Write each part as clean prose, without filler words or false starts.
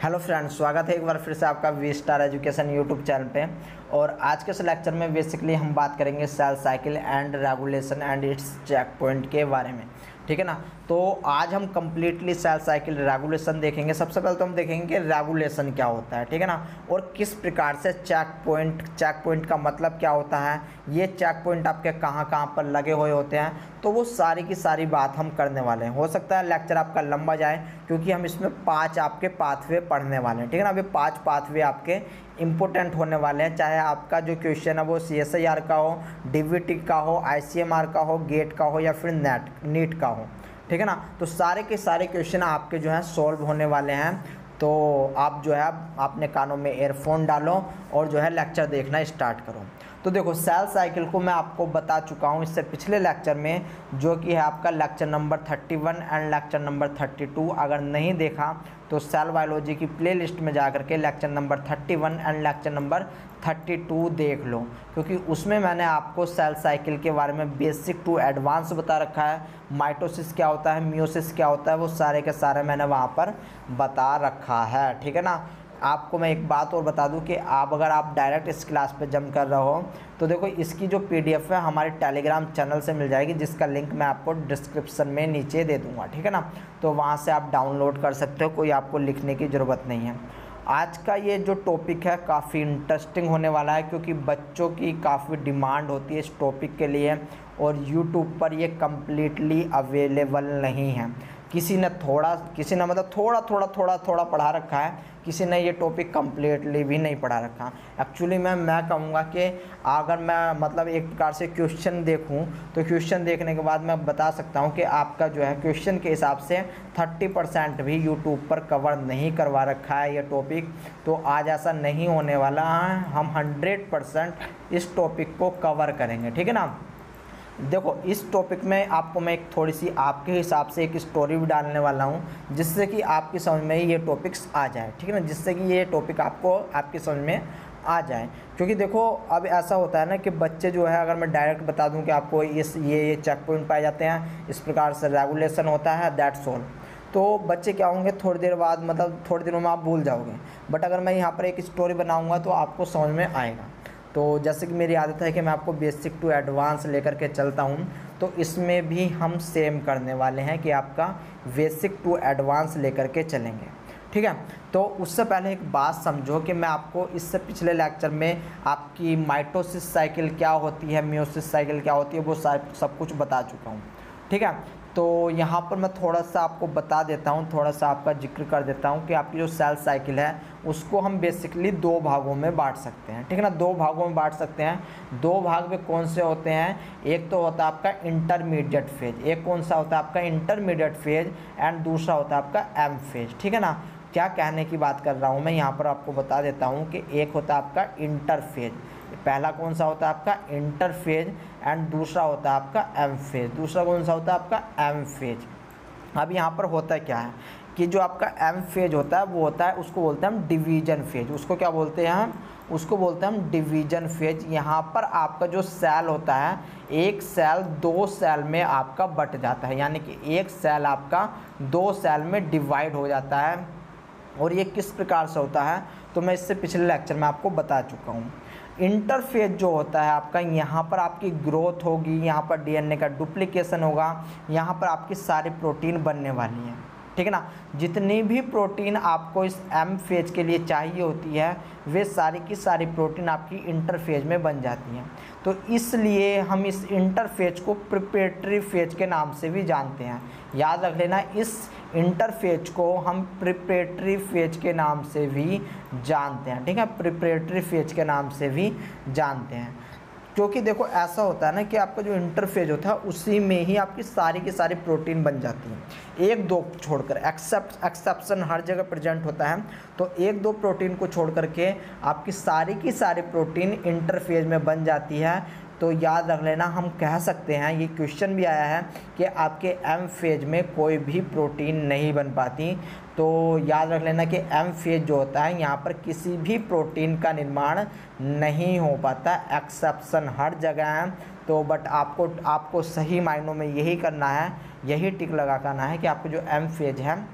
Hello friends, स्वागत है एक बार फिर से आपका V star education YouTube channel पे। और आज के इस लेक्चर में बेसिकली हम बात करेंगे cell cycle and regulation and its checkpoint के बारे में। ठीक है ना। तो आज हम कम्प्लीटली सेल साइकिल रेगुलेशन देखेंगे। सबसे पहले तो हम देखेंगे कि रेगुलेशन क्या होता है, ठीक है ना, और किस प्रकार से चेक पॉइंट का मतलब क्या होता है, ये चेक पॉइंट आपके कहाँ कहाँ पर लगे हुए होते हैं, तो वो सारी की सारी बात हम करने वाले हैं। हो सकता है लेक्चर आपका लंबा जाए क्योंकि हम इसमें 5 आपके पाथवे पढ़ने वाले हैं। ठीक है ना। अभी 5 पाथवे आपके इंपॉर्टेंट होने वाले हैं, चाहे आपका जो क्वेश्चन है वो CSIR का हो, DVT का हो, ICMR का हो, गेट का हो या फिर नीट का हो। ठीक है ना। तो सारे के सारे क्वेश्चन आपके जो हैं सॉल्व होने वाले हैं। तो आप जो है अपने कानों में एयरफोन डालो और जो है लेक्चर देखना स्टार्ट करो। तो देखो, सेल साइकिल को मैं आपको बता चुका हूँ इससे पिछले लेक्चर में, जो कि है आपका lecture number 31 and lecture number 32। अगर नहीं देखा तो सेल बायोलॉजी की प्लेलिस्ट में जाकर के lecture number 31 and lecture number 32 देख लो, क्योंकि उसमें मैंने आपको सेल साइकिल के बारे में बेसिक टू एडवांस बता रखा है। माइटोसिस क्या होता है, मियोसिस क्या होता है, वो सारे के सारे मैंने वहाँ पर बता रखा है। ठीक है ना। आपको मैं एक बात और बता दूं कि अगर आप डायरेक्ट इस क्लास पे जम कर रहे हो तो देखो, इसकी जो PDF है हमारे टेलीग्राम चैनल से मिल जाएगी, जिसका लिंक मैं आपको डिस्क्रिप्शन में नीचे दे दूंगा। ठीक है ना। तो वहाँ से आप डाउनलोड कर सकते हो, कोई आपको लिखने की ज़रूरत नहीं है। आज का ये जो टॉपिक है काफ़ी इंटरेस्टिंग होने वाला है, क्योंकि बच्चों की काफ़ी डिमांड होती है इस टॉपिक के लिए, और यूट्यूब पर ये कम्प्लीटली अवेलेबल नहीं है। किसी ने मतलब थोड़ा पढ़ा रखा है, किसी ने ये टॉपिक कम्प्लीटली भी नहीं पढ़ा रखा। एक्चुअली मैं कहूँगा कि अगर मैं मतलब एक प्रकार से क्वेश्चन देखूँ तो क्वेश्चन देखने के बाद मैं बता सकता हूँ कि आपका जो है क्वेश्चन के हिसाब से 30% भी यूट्यूब पर कवर नहीं करवा रखा है ये टॉपिक। तो आज ऐसा नहीं होने वाला है, हम 100% इस टॉपिक को कवर करेंगे। ठीक है ना। देखो, इस टॉपिक में आपको मैं एक थोड़ी सी आपके हिसाब से एक स्टोरी भी डालने वाला हूँ, जिससे कि आपकी समझ में ये टॉपिक्स आ जाए। ठीक है ना। जिससे कि ये टॉपिक आपकी समझ में आ जाए। क्योंकि देखो, अब ऐसा होता है ना कि बच्चे जो है, अगर मैं डायरेक्ट बता दूं कि आपको ये चेक पॉइंट पाए जाते हैं, इस प्रकार से रेगुलेशन होता है, दैट्स ऑल, तो बच्चे क्या होंगे, थोड़ी देर बाद मतलब थोड़ी दिनों में आप भूल जाओगे। बट अगर मैं यहाँ पर एक स्टोरी बनाऊँगा तो आपको समझ में आएगा। तो जैसे कि मेरी आदत है कि मैं आपको बेसिक टू एडवांस लेकर के चलता हूँ, तो इसमें भी हम सेम करने वाले हैं कि आपका बेसिक टू एडवांस लेकर के चलेंगे। ठीक है। तो उससे पहले एक बात समझो कि मैं आपको इससे पिछले लेक्चर में आपकी माइटोसिस साइकिल क्या होती है, मियोसिस साइकिल क्या होती है, वो सब कुछ बता चुका हूँ। ठीक है। तो यहाँ पर मैं थोड़ा सा आपको बता देता हूँ, थोड़ा सा आपका जिक्र कर देता हूँ कि आपकी जो सेल साइकिल है उसको हम बेसिकली 2 भागों में बांट सकते हैं। ठीक है ना। 2 भागों में बांट सकते हैं। 2 भाग में कौन से होते हैं, एक तो होता है आपका इंटरमीडिएट फेज, एक कौन सा होता है आपका इंटरमीडिएट फेज, एंड दूसरा होता है आपका एम फेज। ठीक है ना। क्या कहने की बात कर रहा हूँ मैं, यहाँ पर आपको बता देता हूँ कि एक होता है आपका इंटरफेज, पहला कौन सा होता है आपका इंटरफेज, एंड दूसरा होता है आपका एम फेज। दूसरा कौन सा होता है आपका एम फेज। अब यहाँ पर होता क्या है कि जो आपका एम फेज होता है वो होता है, उसको बोलते हैं हम डिवीजन फेज। उसको क्या बोलते हैं हम, उसको बोलते हैं हम डिवीजन फेज। यहाँ पर आपका जो सेल होता है, एक सेल 2 सेल में आपका बट जाता है, यानी कि एक सेल आपका 2 सेल में डिवाइड हो जाता है। और ये किस प्रकार से होता है तो मैं इससे पिछले लेक्चर में आपको बता चुका हूँ। इंटरफेज जो होता है आपका, यहाँ पर आपकी ग्रोथ होगी, यहाँ पर DNA का डुप्लीकेशन होगा, यहाँ पर आपकी सारी प्रोटीन बनने वाली है। ठीक है ना। जितनी भी प्रोटीन आपको इस एम फेज के लिए चाहिए होती है, वे सारी की सारी प्रोटीन आपकी इंटरफेज में बन जाती हैं। तो इसलिए हम इस इंटरफेज को प्रिपरेटरी फेज के नाम से भी जानते हैं। याद रख लेना, इस इंटरफेज को हम प्रिपरेटरी फेज के नाम से भी जानते हैं। ठीक है। प्रिपरेटरी फेज के नाम से भी जानते हैं, क्योंकि देखो ऐसा होता है ना कि आपका जो इंटरफेज होता है उसी में ही आपकी सारी की सारी प्रोटीन बन जाती है, 1-2 छोड़कर। एक्सेप्शन हर जगह प्रेजेंट होता है, तो 1-2 प्रोटीन को छोड़ करके आपकी सारी की सारी प्रोटीन इंटरफेज में बन जाती है। तो याद रख लेना, हम कह सकते हैं, ये क्वेश्चन भी आया है कि आपके एम फेज में कोई भी प्रोटीन नहीं बन पाती। तो याद रख लेना कि एम फेज जो होता है, यहाँ पर किसी भी प्रोटीन का निर्माण नहीं हो पाता, एक्सेप्शन हर जगह है। तो बट आपको सही मायनों में यही करना है, यही टिक लगा करना है कि आपको जो एम फेज है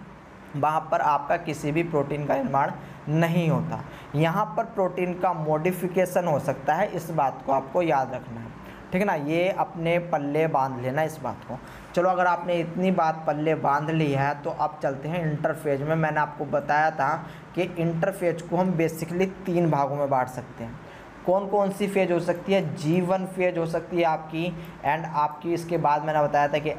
वहाँ पर आपका किसी भी प्रोटीन का निर्माण नहीं होता। यहाँ पर प्रोटीन का मॉडिफिकेशन हो सकता है, इस बात को आपको याद रखना है, ठीक है ना। ये अपने पल्ले बांध लेना इस बात को। चलो अगर आपने इतनी बात पल्ले बांध ली है तो अब चलते हैं इंटरफेज में। मैंने आपको बताया था कि इंटरफेज को हम बेसिकली 3 भागों में बांट सकते हैं। कौन कौन सी फेज हो सकती है? G1 फेज हो सकती है आपकी, एंड आपकी इसके बाद मैंने बताया था कि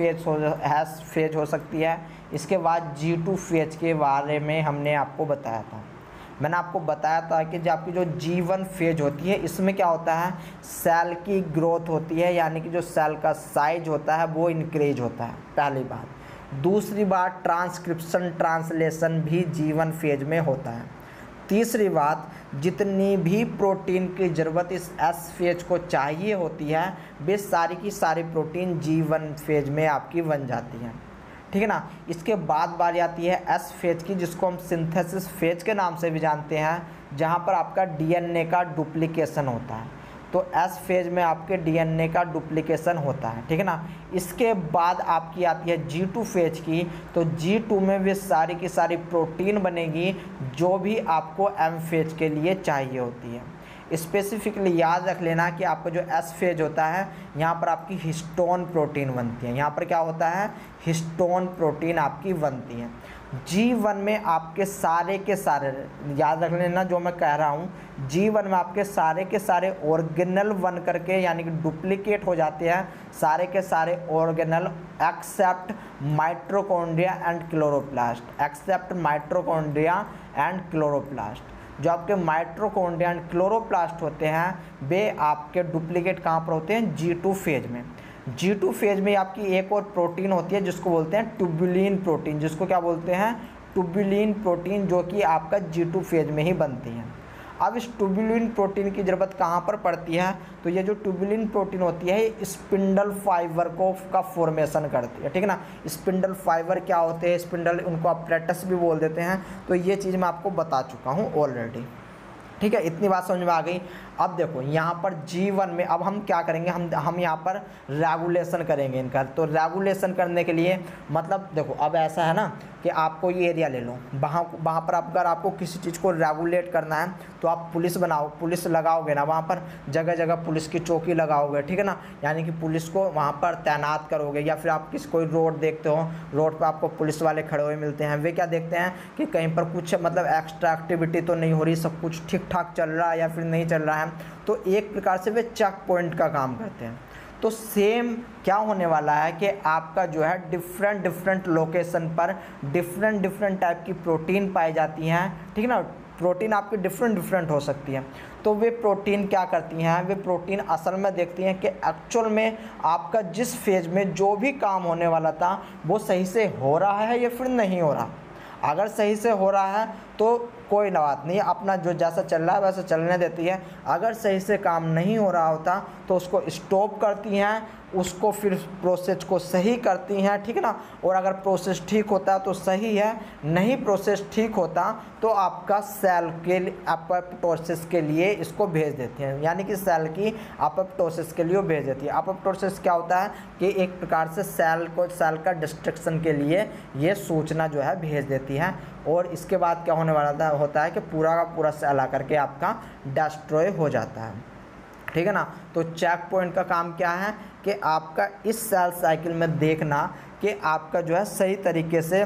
एस फेज हो सकती है। इसके बाद G2 फेज के बारे में हमने आपको बताया था। मैंने आपको बताया था कि जो आपकी जो G1 फेज होती है इसमें क्या होता है, सेल की ग्रोथ होती है, यानी कि जो सेल का साइज होता है वो इंक्रीज होता है, पहली बात। दूसरी बात, ट्रांसक्रिप्शन ट्रांसलेशन भी G1 फेज में होता है। तीसरी बात, जितनी भी प्रोटीन की ज़रूरत इस एस फेज को चाहिए होती है वे सारी की सारी प्रोटीन G1 फेज में आपकी बन जाती हैं, ठीक है ना। इसके बाद बारी आती है एस फेज की, जिसको हम सिंथेसिस फेज के नाम से भी जानते हैं, जहाँ पर आपका डीएनए का डुप्लीकेशन होता है। तो एस फेज में आपके डीएनए का डुप्लीकेशन होता है, ठीक है ना। इसके बाद आपकी आती है G2 फेज की। तो G2 में वे सारी की सारी प्रोटीन बनेगी जो भी आपको एम फेज के लिए चाहिए होती है। स्पेसिफिकली याद रख लेना कि आपका जो एस फेज होता है यहाँ पर आपकी हिस्टोन प्रोटीन बनती है। यहाँ पर क्या होता है, हिस्टोन प्रोटीन आपकी बनती है। G1 में आपके सारे के सारे, याद रख लेना जो मैं कह रहा हूँ, G1 में आपके सारे के सारे ऑर्गेनल बन करके यानी कि डुप्लीकेट हो जाते हैं, सारे के सारे organelle except mitochondria and chloroplast, except mitochondria and chloroplast. जो आपके माइटोकॉन्ड्रिया एंड क्लोरोप्लास्ट होते हैं वे आपके डुप्लीकेट कहाँ पर होते हैं, G2 फेज में। G2 फेज में आपकी एक और प्रोटीन होती है जिसको बोलते हैं ट्यूबुलिन प्रोटीन, जिसको क्या बोलते हैं, ट्यूबुलिन प्रोटीन, जो कि आपका G2 फेज में ही बनती है। अब इस ट्यूबुलिन प्रोटीन की ज़रूरत कहाँ पर पड़ती है, तो ये जो ट्यूबुलिन प्रोटीन होती है ये स्पिंडल फाइबर का फॉर्मेशन करती है, ठीक है ना। स्पिंडल फाइबर क्या होते हैं, स्पिंडल उनको अपरेटस भी बोल देते हैं। तो ये चीज़ मैं आपको बता चुका हूँ ऑलरेडी, ठीक है। इतनी बात समझ में आ गई। अब देखो यहाँ पर G1 में अब हम क्या करेंगे, हम यहाँ पर रेगुलेशन करेंगे इनका। तो रेगुलेशन करने के लिए मतलब देखो अब ऐसा है ना कि आपको ये एरिया ले लो, वहाँ पर अगर आपको किसी चीज़ को रेगुलेट करना है तो आप पुलिस बनाओ, पुलिस लगाओगे ना, वहाँ पर जगह जगह पुलिस की चौकी लगाओगे, ठीक है ना। यानी कि पुलिस को वहाँ पर तैनात करोगे, या फिर आप कोई रोड देखते हो, रोड पर आपको पुलिस वाले खड़े हुए मिलते हैं, वे क्या देखते हैं कि कहीं पर कुछ मतलब एक्स्ट्रा एक्टिविटी तो नहीं हो रही, सब कुछ ठीक ठाक चल रहा है या फिर नहीं चल रहा है। तो एक प्रकार से वे चेक पॉइंट का काम करते हैं। तो सेम क्या होने वाला है कि आपका जो है डिफरेंट लोकेशन पर डिफरेंट टाइप की प्रोटीन पाई जाती हैं, ठीक है ना। प्रोटीन आपकी डिफरेंट हो सकती है। तो वे प्रोटीन क्या करती हैं, वे प्रोटीन असल में देखती हैं कि एक्चुअल में आपका जिस फेज में जो भी काम होने वाला था वो सही से हो रहा है या फिर नहीं हो रहा। अगर सही से हो रहा है तो कोई बात नहीं, अपना जो जैसा चल रहा है वैसा चलने देती है। अगर सही से काम नहीं हो रहा होता तो उसको स्टॉप करती हैं, उसको फिर प्रोसेस को सही करती हैं, ठीक है ना। और अगर प्रोसेस ठीक होता है तो सही है, नहीं प्रोसेस ठीक होता तो आपका सेल के अपोप्टोसिस के लिए इसको भेज देते हैं, यानी कि सेल की अपोप्टोसिस के लिए भेज देती है। अपोप्टोसिस क्या होता है कि एक प्रकार से सेल का डिस्ट्रक्शन के लिए ये सूचना जो है भेज देती है। और इसके बाद क्या होने वाला होता है कि पूरा का पूरा सेल आकर के आपका डिस्ट्रॉय हो जाता है, ठीक है ना। तो चेक पॉइंट का काम क्या है कि आपका इस सेल साइकिल में देखना कि आपका जो है सही तरीके से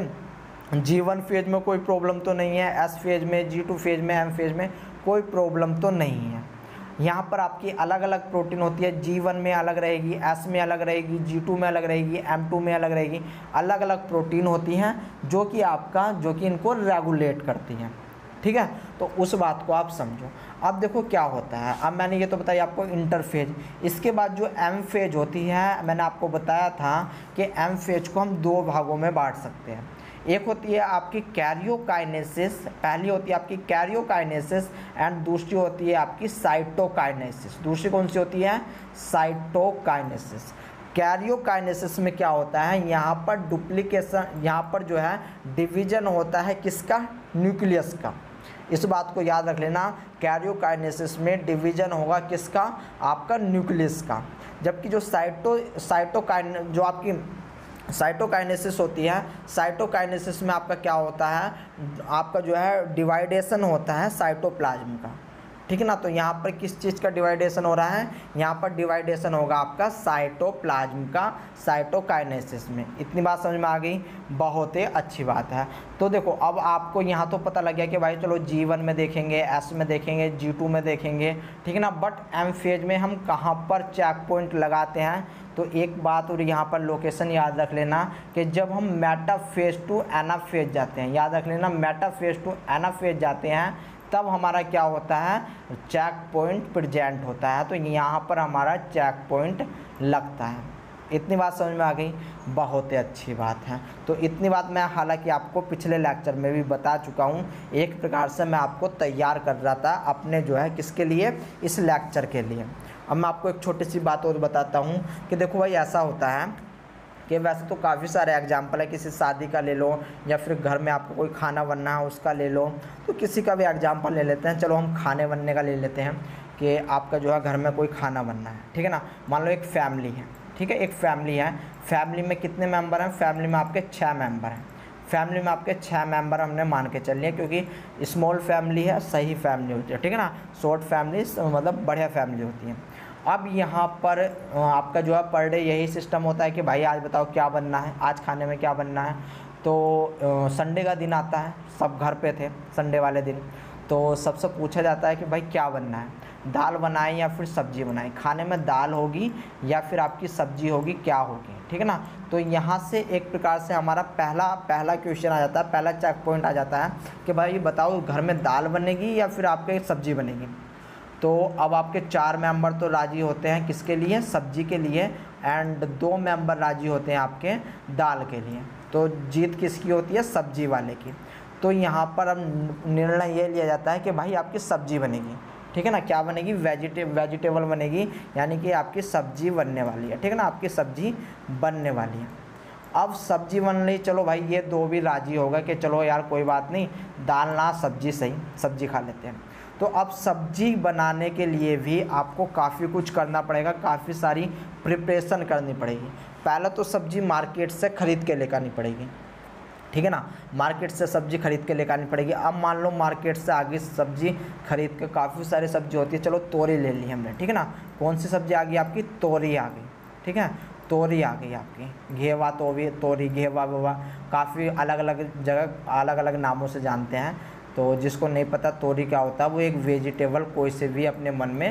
G1 फेज में कोई प्रॉब्लम तो नहीं है, एस फेज में, G2 फेज में, एम फेज में कोई प्रॉब्लम तो नहीं है। यहाँ पर आपकी अलग अलग प्रोटीन होती है, G1 में अलग रहेगी, एस में अलग रहेगी, G2 में अलग रहेगी, M2 में अलग रहेगी। अलग अलग प्रोटीन होती हैं जो कि इनको रेगुलेट करती हैं, ठीक है। तो उस बात को आप समझो। अब देखो क्या होता है, अब मैंने ये तो बताया आपको इंटरफेज। इसके बाद जो एम फेज होती है, मैंने आपको बताया था कि एम फेज को हम 2 भागों में बांट सकते हैं। एक होती है आपकी कैरियोकाइनेसिस, पहली होती है आपकी कैरियोकाइनेसिस एंड दूसरी होती है आपकी साइटोकाइनेसिस। दूसरी कौन सी होती है, साइटोकाइनेसिस। कैरियोकाइनेसिस में क्या होता है, यहाँ पर डुप्लीकेशन, यहाँ पर जो है डिवीजन होता है किसका, न्यूक्लियस का। इस बात को याद रख लेना, कैरियोकाइनेसिस में डिवीजन होगा किसका, आपका न्यूक्लियस का। जबकि जो जो आपकी साइटोकाइनेसिस होती है। साइटोकाइनेसिस में आपका क्या होता है, आपका जो है डिवाइडेशन होता है साइटोप्लाज्म का, ठीक है ना। तो यहाँ पर किस चीज़ का डिवाइडेशन हो रहा है, यहाँ पर डिवाइडेशन होगा आपका साइटोप्लाज्म का साइटोकाइनेसिस में। इतनी बात समझ में आ गई, बहुत ही अच्छी बात है। तो देखो अब आपको यहाँ तो पता लग गया कि भाई चलो G1 में देखेंगे, S में देखेंगे, G2 में देखेंगे, ठीक है ना। बट M फेज में हम कहाँ पर चेक पॉइंट लगाते हैं, तो एक बात और यहाँ पर लोकेशन याद रख लेना कि जब हम मेटाफेज टू एनाफेज जाते हैं, याद रख लेना मेटाफेज टू एनाफेज जाते हैं, तब हमारा क्या होता है, चेक पॉइंट प्रेजेंट होता है। तो यहाँ पर हमारा चेक पॉइंट लगता है। इतनी बात समझ में आ गई, बहुत ही अच्छी बात है। तो इतनी बात मैं हालांकि आपको पिछले लेक्चर में भी बता चुका हूँ, एक प्रकार से मैं आपको तैयार कर रहा था अपने जो है किसके लिए, इस लेक्चर के लिए। अब मैं आपको एक छोटी सी बात और बताता हूँ कि देखो भाई ऐसा होता है कि वैसे तो काफ़ी सारे एग्जाम्पल है, किसी शादी का ले लो या फिर घर में आपको कोई खाना बनना है उसका ले लो, तो किसी का भी एग्जाम्पल ले लेते हैं। चलो हम खाने बनने का ले लेते हैं कि आपका जो है घर में कोई खाना बनना है, ठीक है ना। मान लो एक फैमिली है, ठीक है, एक फैमिली है। फैमिली में कितने मेंबर हैं, फैमिली में आपके 6 मेंबर हैं। फैमिली में आपके 6 मेंबर हमने मान के चलिए, क्योंकि स्मॉल फैमिली है, सही फैमिली होती है, ठीक है ना। शॉर्ट फैमिली मतलब बढ़िया फैमिली होती है। अब यहाँ पर आपका जो है पर डे यही सिस्टम होता है कि भाई आज बताओ क्या बनना है, आज खाने में क्या बनना है। तो संडे का दिन आता है, सब घर पे थे संडे वाले दिन, तो सबसे पूछा जाता है कि भाई क्या बनना है, दाल बनाएं या फिर सब्जी बनाएं, खाने में दाल होगी या फिर आपकी सब्जी होगी, क्या होगी, ठीक है ना। तो यहाँ से एक प्रकार से हमारा पहला क्वेश्चन आ जाता है, पहला चेक पॉइंट आ जाता है कि भाई बताओ घर में दाल बनेगी या फिर आपके सब्जी बनेगी। तो अब आपके 4 मेंबर तो राज़ी होते हैं किसके लिए, सब्जी के लिए, एंड 2 मेंबर राज़ी होते हैं आपके दाल के लिए। तो जीत किसकी होती है, सब्जी वाले की। तो यहाँ पर अब निर्णय ये लिया जाता है कि भाई आपकी सब्जी बनेगी, ठीक है ना। क्या बनेगी, वेजिटेबल बनेगी, यानी कि आपकी सब्जी बनने वाली है, ठीक है ना, आपकी सब्जी बनने वाली है। अब सब्जी बन रही, चलो भाई ये 2 भी राज़ी होगा कि चलो यार कोई बात नहीं, दाल ना सब्जी सही, सब्जी खा लेते हैं। तो अब सब्जी बनाने के लिए भी आपको काफ़ी कुछ करना पड़ेगा, काफ़ी सारी प्रिपरेशन करनी पड़ेगी। पहले तो सब्जी मार्केट से ख़रीद के लेकर आनी पड़ेगी, ठीक है ना, मार्केट से सब्जी खरीद के लेकर आनी पड़ेगी। अब मान लो मार्केट से आगे सब्जी खरीद के, काफ़ी सारी सब्जी होती है, चलो तोरी ले ली हमने, ठीक है ना। कौन सी सब्जी आ गई आपकी, तोरी आ गई, ठीक है, तोरी आ गई आपकी, घेवा तोरी, घेवा वेवा, काफ़ी अलग अलग जगह अलग अलग नामों से जानते हैं। तो जिसको नहीं पता तोरी क्या होता है, वो एक वेजिटेबल कोई से भी अपने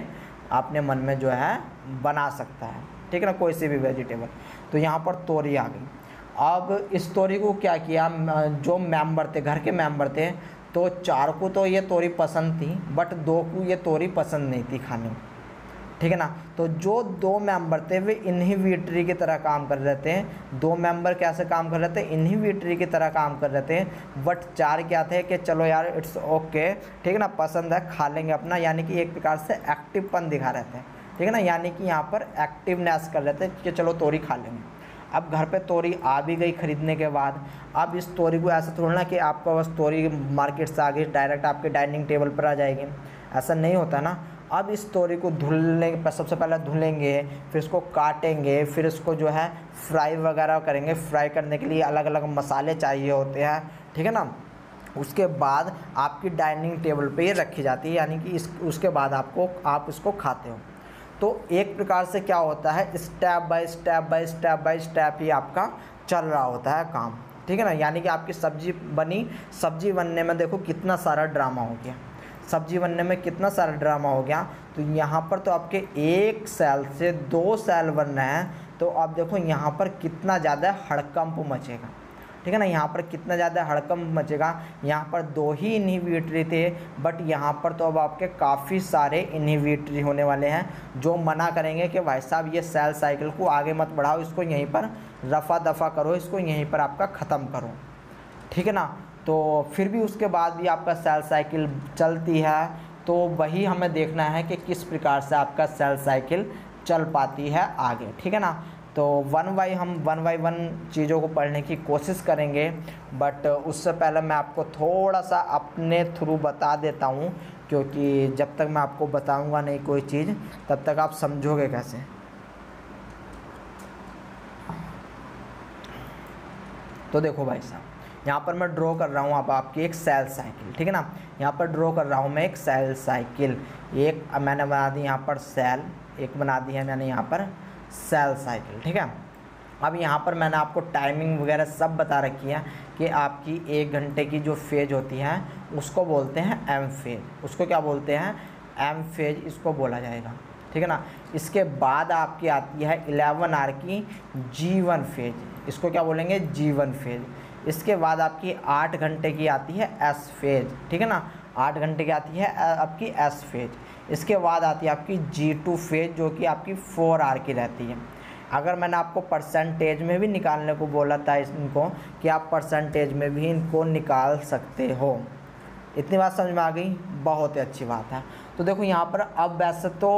मन में जो है बना सकता है, ठीक है ना, कोई से भी वेजिटेबल। तो यहाँ पर तोरी आ गई। अब इस तोरी को क्या किया, जो मेंबर थे, घर के मेंबर थे, तो 4 को तो ये तोरी पसंद थी, बट 2 को ये तोरी पसंद नहीं थी खाने में, ठीक है ना। तो जो 2 मेंबर थे वे इनहिबिटरी की तरह काम कर रहे थे। 2 मेंबर कैसे काम कर रहे थे, इनहिबिटरी की तरह काम कर रहे थे। बट 4 क्या थे कि चलो यार इट्स ओके, ठीक है ना, पसंद है, खा लेंगे अपना, यानी कि एक प्रकार से एक्टिवपन दिखा रहे थे, ठीक है ना, यानी कि यहाँ पर एक्टिवनेस कर रहे थे कि चलो तोरी खा लेंगे। अब घर पे तोरी आ भी गई खरीदने के बाद, अब इस तोरी को ऐसा थोड़ा ना कि आपका बस तोरी मार्केट से आ गई डायरेक्ट आपके डाइनिंग टेबल पर आ जाएगी, ऐसा नहीं होता ना। अब इस तोरी को धुलने, सबसे पहले धुलेंगे, फिर इसको काटेंगे, फिर इसको जो है फ्राई वगैरह करेंगे। फ्राई करने के लिए अलग अलग मसाले चाहिए होते हैं, ठीक है ना। उसके बाद आपकी डाइनिंग टेबल पे ये रखी जाती है, यानी कि उसके बाद आप इसको खाते हो। तो एक प्रकार से क्या होता है, स्टेप बाय स्टेप ही आपका चल रहा होता है काम, ठीक है ना। यानी कि आपकी सब्जी बनी, सब्जी बनने में देखो कितना सारा ड्रामा हो गया, सब्जी बनने में कितना सारा ड्रामा हो गया। तो यहाँ पर तो आपके 1 सेल से 2 सेल बन रहे हैं, तो आप देखो यहाँ पर कितना ज़्यादा हड़कंप मचेगा, ठीक है ना। यहाँ पर कितना ज़्यादा हड़कंप मचेगा। यहाँ पर 2 ही इनहिबिटरी थे, बट यहाँ पर तो अब आपके काफ़ी सारे इनहिबिटरी होने वाले हैं, जो मना करेंगे कि भाई साहब ये सेल साइकिल को आगे मत बढ़ाओ, इसको यहीं पर रफ़ा दफ़ा करो, इसको यहीं पर आपका ख़त्म करो, ठीक है ना। तो फिर भी उसके बाद भी आपका सेल साइकिल चलती है, तो वही हमें देखना है कि किस प्रकार से आपका सेल साइकिल चल पाती है आगे, ठीक है ना। तो हम वन बाई वन चीज़ों को पढ़ने की कोशिश करेंगे, बट उससे पहले मैं आपको थोड़ा सा अपने थ्रू बता देता हूँ, क्योंकि जब तक मैं आपको बताऊँगा नहीं कोई चीज़, तब तक आप समझोगे कैसे। तो देखो भाई साहब, यहाँ पर मैं ड्रॉ कर रहा हूँ अब आपकी एक सेल साइकिल, ठीक है ना। यहाँ पर ड्रॉ कर रहा हूँ मैं एक सेल साइकिल, एक मैंने बना दी यहाँ पर सेल, एक बना दी है मैंने यहाँ पर सेल साइकिल, ठीक है। अब यहाँ पर मैंने आपको टाइमिंग वगैरह सब बता रखी है कि आपकी 1 घंटे की जो फेज होती है उसको बोलते हैं एम फेज, उसको क्या बोलते हैं, एम फेज इसको बोला जाएगा, ठीक है ना। इसके बाद आपकी आती है 11 आवर की G1 फेज, इसको क्या बोलेंगे, G1 फेज। इसके बाद आपकी 8 घंटे की आती है एस फेज, ठीक है ना, 8 घंटे की आती है आपकी एस फेज। इसके बाद आती है आपकी G2 फेज जो कि आपकी 4 आवर की रहती है। अगर मैंने आपको परसेंटेज में भी निकालने को बोला था इनको कि आप परसेंटेज में भी इनको निकाल सकते हो, इतनी बात समझ में आ गई, बहुत ही अच्छी बात है। तो देखो यहाँ पर अब वैसे तो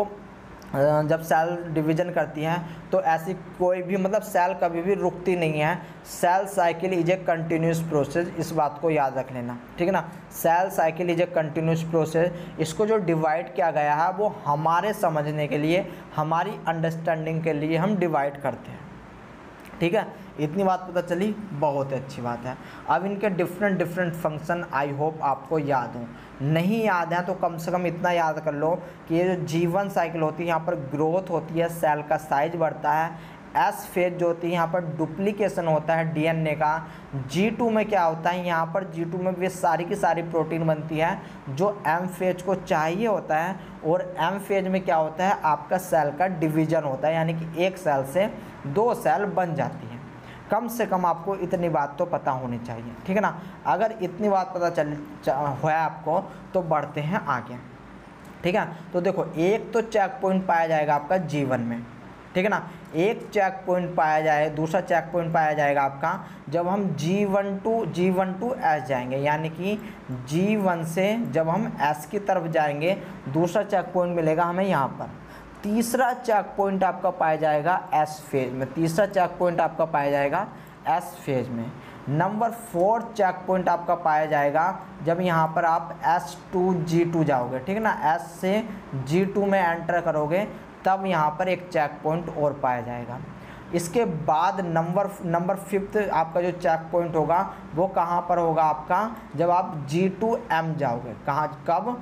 जब सेल डिवीज़न करती है तो ऐसी कोई भी मतलब सेल कभी भी रुकती नहीं है। Cell cycle is a continuous process, इस बात को याद रख लेना, ठीक है ना। Cell cycle is a continuous process, इसको जो डिवाइड किया गया है वो हमारे समझने के लिए, हमारी अंडरस्टैंडिंग के लिए हम डिवाइड करते हैं, ठीक है। इतनी बात पता चली, बहुत अच्छी बात है। अब इनके डिफरेंट फंक्शन आई होप आपको याद हो, नहीं याद है तो कम से कम इतना याद कर लो कि ये जो G1 साइकिल होती है यहाँ पर ग्रोथ होती है, सेल का साइज बढ़ता है। एस फेज जो होती है यहाँ पर डुप्लीकेशन होता है DNA का। G2 में क्या होता है, यहाँ पर G2 में वे सारी की सारी प्रोटीन बनती है जो M फेज को चाहिए होता है। और M फेज में क्या होता है, आपका सेल का डिवीज़न होता है, यानी कि एक सेल से 2 सेल बन जाती है। कम से कम आपको इतनी बात तो पता होनी चाहिए, ठीक है ना। अगर इतनी बात पता हुआ आपको तो बढ़ते हैं आगे, ठीक है। तो देखो एक तो चेक पॉइंट पाया जाएगा आपका G1 में, ठीक है ना। एक चेक पॉइंट पाया जाए, दूसरा चेक पॉइंट पाया जाएगा आपका जब हम G1 to S जाएंगे, यानी कि G1 से जब हम S की तरफ जाएंगे दूसरा चेक पॉइंट मिलेगा हमें यहाँ पर। तीसरा चेक पॉइंट आपका पाया जाएगा एस फेज में, तीसरा चेक पॉइंट आपका पाया जाएगा एस फेज में। नंबर 4 चेक पॉइंट आपका पाया जाएगा जब यहाँ पर आप S to G2 जाओगे, ठीक है ना। S से G2 में एंटर करोगे तब यहाँ पर एक चेक पॉइंट और पाया जाएगा। इसके बाद नंबर 5 आपका जो चेक पॉइंट होगा वो कहाँ पर होगा आपका, जब आप G2M जाओगे, कहाँ, कब,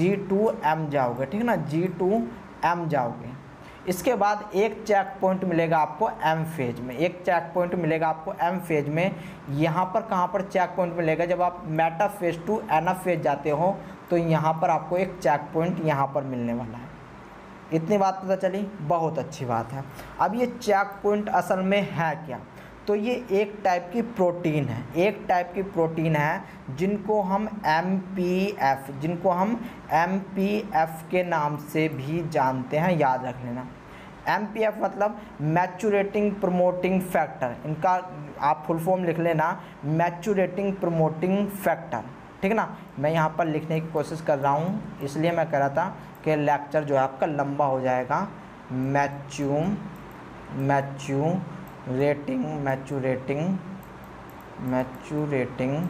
G2M जाओगे, ठीक है ना, G2M जाओगे। इसके बाद एक चेक पॉइंट मिलेगा आपको M फेज में, एक चेक पॉइंट मिलेगा आपको M फेज में। यहाँ पर कहाँ पर चेक पॉइंट मिलेगा, जब आप metaphase to NF phase जाते हो तो यहाँ पर आपको एक चेक पॉइंट यहाँ पर मिलने वाला है। इतनी बात पता चली, बहुत अच्छी बात है। अब ये चेक पॉइंट असल में है क्या, तो ये एक टाइप की प्रोटीन है, एक टाइप की प्रोटीन है जिनको हम MPF के नाम से भी जानते हैं, याद रख लेना। MPF मतलब मैचुरेटिंग प्रमोटिंग फैक्टर, इनका आप फुल फॉर्म लिख लेना, मैचुरेटिंग प्रमोटिंग फैक्टर, ठीक है ना। मैं यहाँ पर लिखने की कोशिश कर रहा हूँ, इसलिए मैं कह रहा था कि लेक्चर जो है आपका लंबा हो जाएगा। मैचुरेटिंग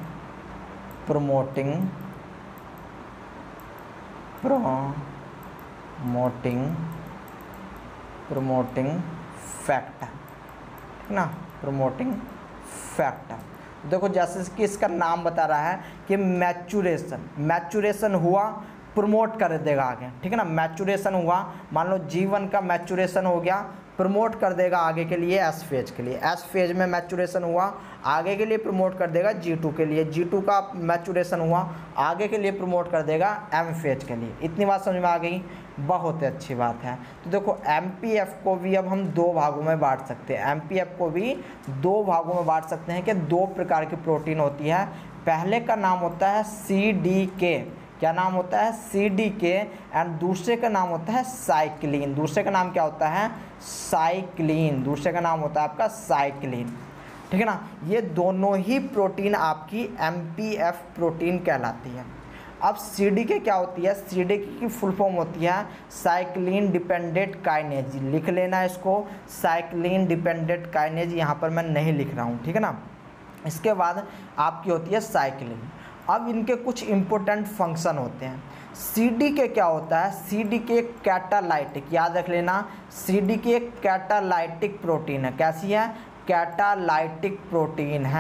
प्रमोटिंग फैक्टर, ठीक ना, प्रमोटिंग फैक्टर। देखो जैसे कि इसका नाम बता रहा है कि मैचुरेशन हुआ, प्रमोट कर देगा आगे, ठीक है ना। मैचुरेशन हुआ, मान लो G1 का मैचुरेशन हो गया, प्रमोट कर देगा आगे के लिए एस फेज के लिए, एस फेज में मैचुरेशन हुआ, आगे के लिए प्रमोट कर देगा G2 के लिए, G2 का मैचुरेशन हुआ, आगे के लिए प्रमोट कर देगा M फेज के लिए। इतनी बात समझ में आ गई, बहुत अच्छी बात है। तो देखो MPF को भी अब हम 2 भागों में बांट सकते हैं, MPF को भी 2 भागों में बांट सकते हैं कि 2 प्रकार की प्रोटीन होती है। पहले का नाम होता है CDK, क्या नाम होता है, CDK, एंड दूसरे का नाम होता है साइक्लिन। दूसरे का नाम क्या होता है, साइक्लिन, दूसरे का नाम होता है आपका साइक्लिन, ठीक है ना। ये दोनों ही प्रोटीन आपकी MPF प्रोटीन कहलाती है। अब CDK क्या होती है, CDK की फुल फॉर्म होती है साइक्लिन डिपेंडेंट काइनेज, लिख लेना इसको, साइक्लिन डिपेंडेंट काइनेज, यहाँ पर मैं नहीं लिख रहा हूँ, ठीक है ना। इसके बाद आपकी होती है साइक्लिन। अब इनके कुछ इम्पोर्टेंट फंक्शन होते हैं। CDK क्या होता है, CDK कैटालाइटिक, याद रख लेना, CDK कैटालाइटिक प्रोटीन है। कैसी है, कैटालाइटिक प्रोटीन है।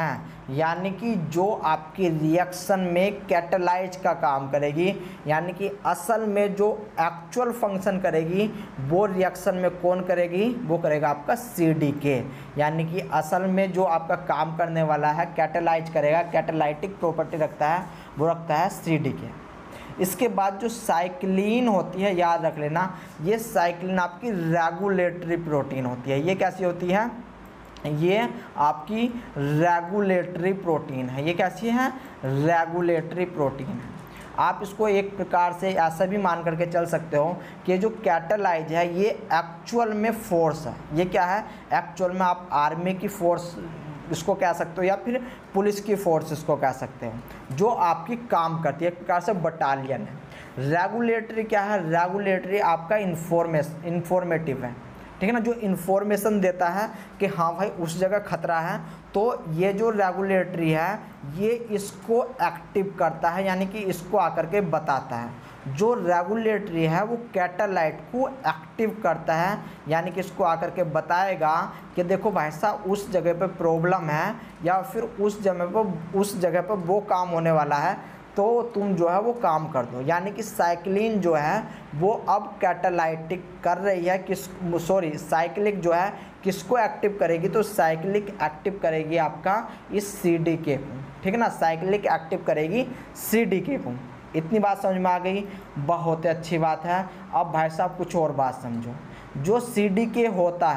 यानी कि जो आपकी रिएक्शन में कैटालाइज का काम करेगी, यानी कि असल में जो एक्चुअल फंक्शन करेगी वो रिएक्शन में कौन करेगी, वो करेगा आपका CDK। यानी कि असल में जो आपका काम करने वाला है कैटालाइज करेगा, कैटालाइटिक प्रॉपर्टी रखता है, वो रखता है CDK। इसके बाद जो साइक्लिन होती है, याद रख लेना, ये साइक्लिन आपकी रेगुलेटरी प्रोटीन होती है। ये कैसी होती है, ये आपकी रेगुलेटरी प्रोटीन है। ये कैसी है, रेगुलेटरी प्रोटीन है। आप इसको एक प्रकार से ऐसा भी मान करके चल सकते हो कि जो कैटालाइज है ये एक्चुअल में फोर्स है। ये क्या है, एक्चुअल में आप आर्मी की फोर्स इसको कह सकते हो या फिर पुलिस की फोर्स इसको कह सकते हो, जो आपकी काम करती है, एक प्रकार से बटालियन है। रेगुलेटरी क्या है, रेगुलेटरी आपका इंफॉर्मेटिव है, ठीक है ना, जो इन्फॉर्मेशन देता है कि हाँ भाई उस जगह खतरा है, तो ये जो रेगुलेटरी है ये इसको एक्टिव करता है, यानी कि इसको आकर के बताता है। जो रेगुलेटरी है वो कैटालाइट को एक्टिव करता है, यानी कि इसको आकर के बताएगा कि देखो भाई साहब उस जगह पे प्रॉब्लम है या फिर उस जगह पर वो काम होने वाला है, तो तुम जो है वो काम कर दो। यानी कि साइक्लिन जो है वो अब कैटालाइटिक कर रही है साइक्लिक जो है किसको एक्टिव करेगी, तो साइक्लिक एक्टिव करेगी आपका इस CDK को, ठीक है ना, साइक्लिक एक्टिव करेगी CDK को। इतनी बात समझ में आ गई, बहुत अच्छी बात है। अब भाई साहब कुछ और बात समझो। जो CDK होता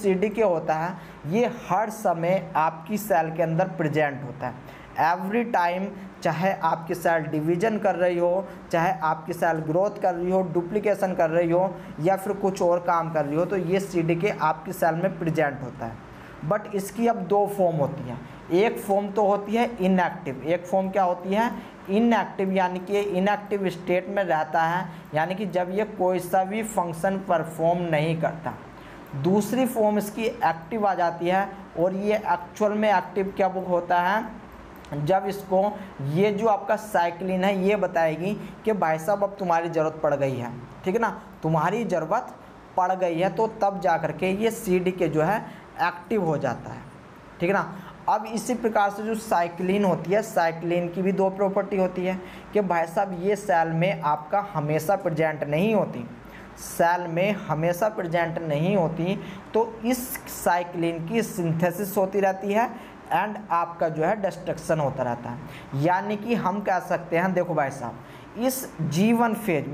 है ये हर समय आपकी सेल के अंदर प्रेजेंट होता है, एवरी टाइम, चाहे आपकी सेल डिवीजन कर रही हो, चाहे आपकी सेल ग्रोथ कर रही हो, डुप्लीकेशन कर रही हो या फिर कुछ और काम कर रही हो, तो ये CDK आपकी सेल में प्रेजेंट होता है। बट इसकी अब दो फॉर्म होती हैं। एक फॉर्म तो होती है इनएक्टिव, एक फॉर्म क्या होती है, इनएक्टिव, यानी कि इनएक्टिव स्टेट में रहता है, यानी कि जब ये कोई सा भी फंक्शन परफॉर्म नहीं करता। दूसरी फॉर्म इसकी एक्टिव आ जाती है, और ये एक्चुअल में एक्टिव क्या होता है, जब इसको ये जो आपका साइक्लिन है ये बताएगी कि भाई साहब अब तुम्हारी ज़रूरत पड़ गई है, ठीक है ना, तुम्हारी ज़रूरत पड़ गई है, तो तब जा करके ये CDK जो है एक्टिव हो जाता है, ठीक है ना। अब इसी प्रकार से जो साइक्लिन होती है, साइक्लिन की भी दो प्रॉपर्टी होती है कि भाई साहब ये सेल में आपका हमेशा प्रेजेंट नहीं होती, सेल में हमेशा प्रेजेंट नहीं होती, तो इस साइक्लिन की सिंथेसिस होती रहती है एंड आपका जो है डिस्ट्रक्शन होता रहता है। यानी कि हम कह सकते हैं, देखो भाई साहब, इस जीवन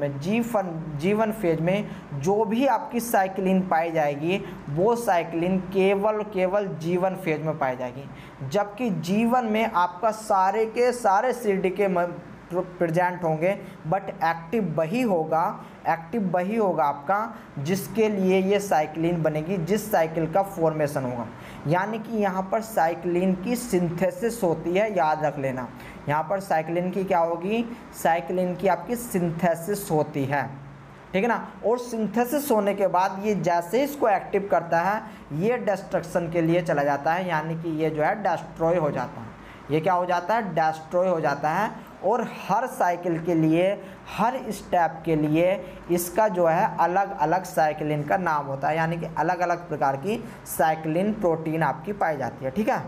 फेज में जो भी आपकी साइक्लिन पाई जाएगी वो साइक्लिन केवल जीवन फेज में पाई जाएगी, जबकि जीवन में आपका सारे के सारे CDK प्रेजेंट होंगे, बट एक्टिव वही होगा आपका जिसके लिए ये साइक्लिन बनेगी, जिस साइकिल का फॉर्मेशन होगा। यानी कि यहाँ पर साइक्लिन की सिंथेसिस होती है, याद रख लेना, यहाँ पर साइक्लिन की क्या होगी, साइक्लिन की आपकी सिंथेसिस होती है, ठीक है ना। और सिंथेसिस होने के बाद ये जैसे इसको एक्टिव करता है ये डिस्ट्रक्शन के लिए चला जाता है, यानी कि ये जो है डिस्ट्रॉय हो जाता है। ये क्या हो जाता है, डिस्ट्रॉय हो जाता है। और हर साइकिल के लिए, हर स्टेप के लिए इसका जो है अलग अलग साइक्लिन का नाम होता है, यानी कि अलग अलग प्रकार की साइक्लिन प्रोटीन आपकी पाई जाती है, ठीक है।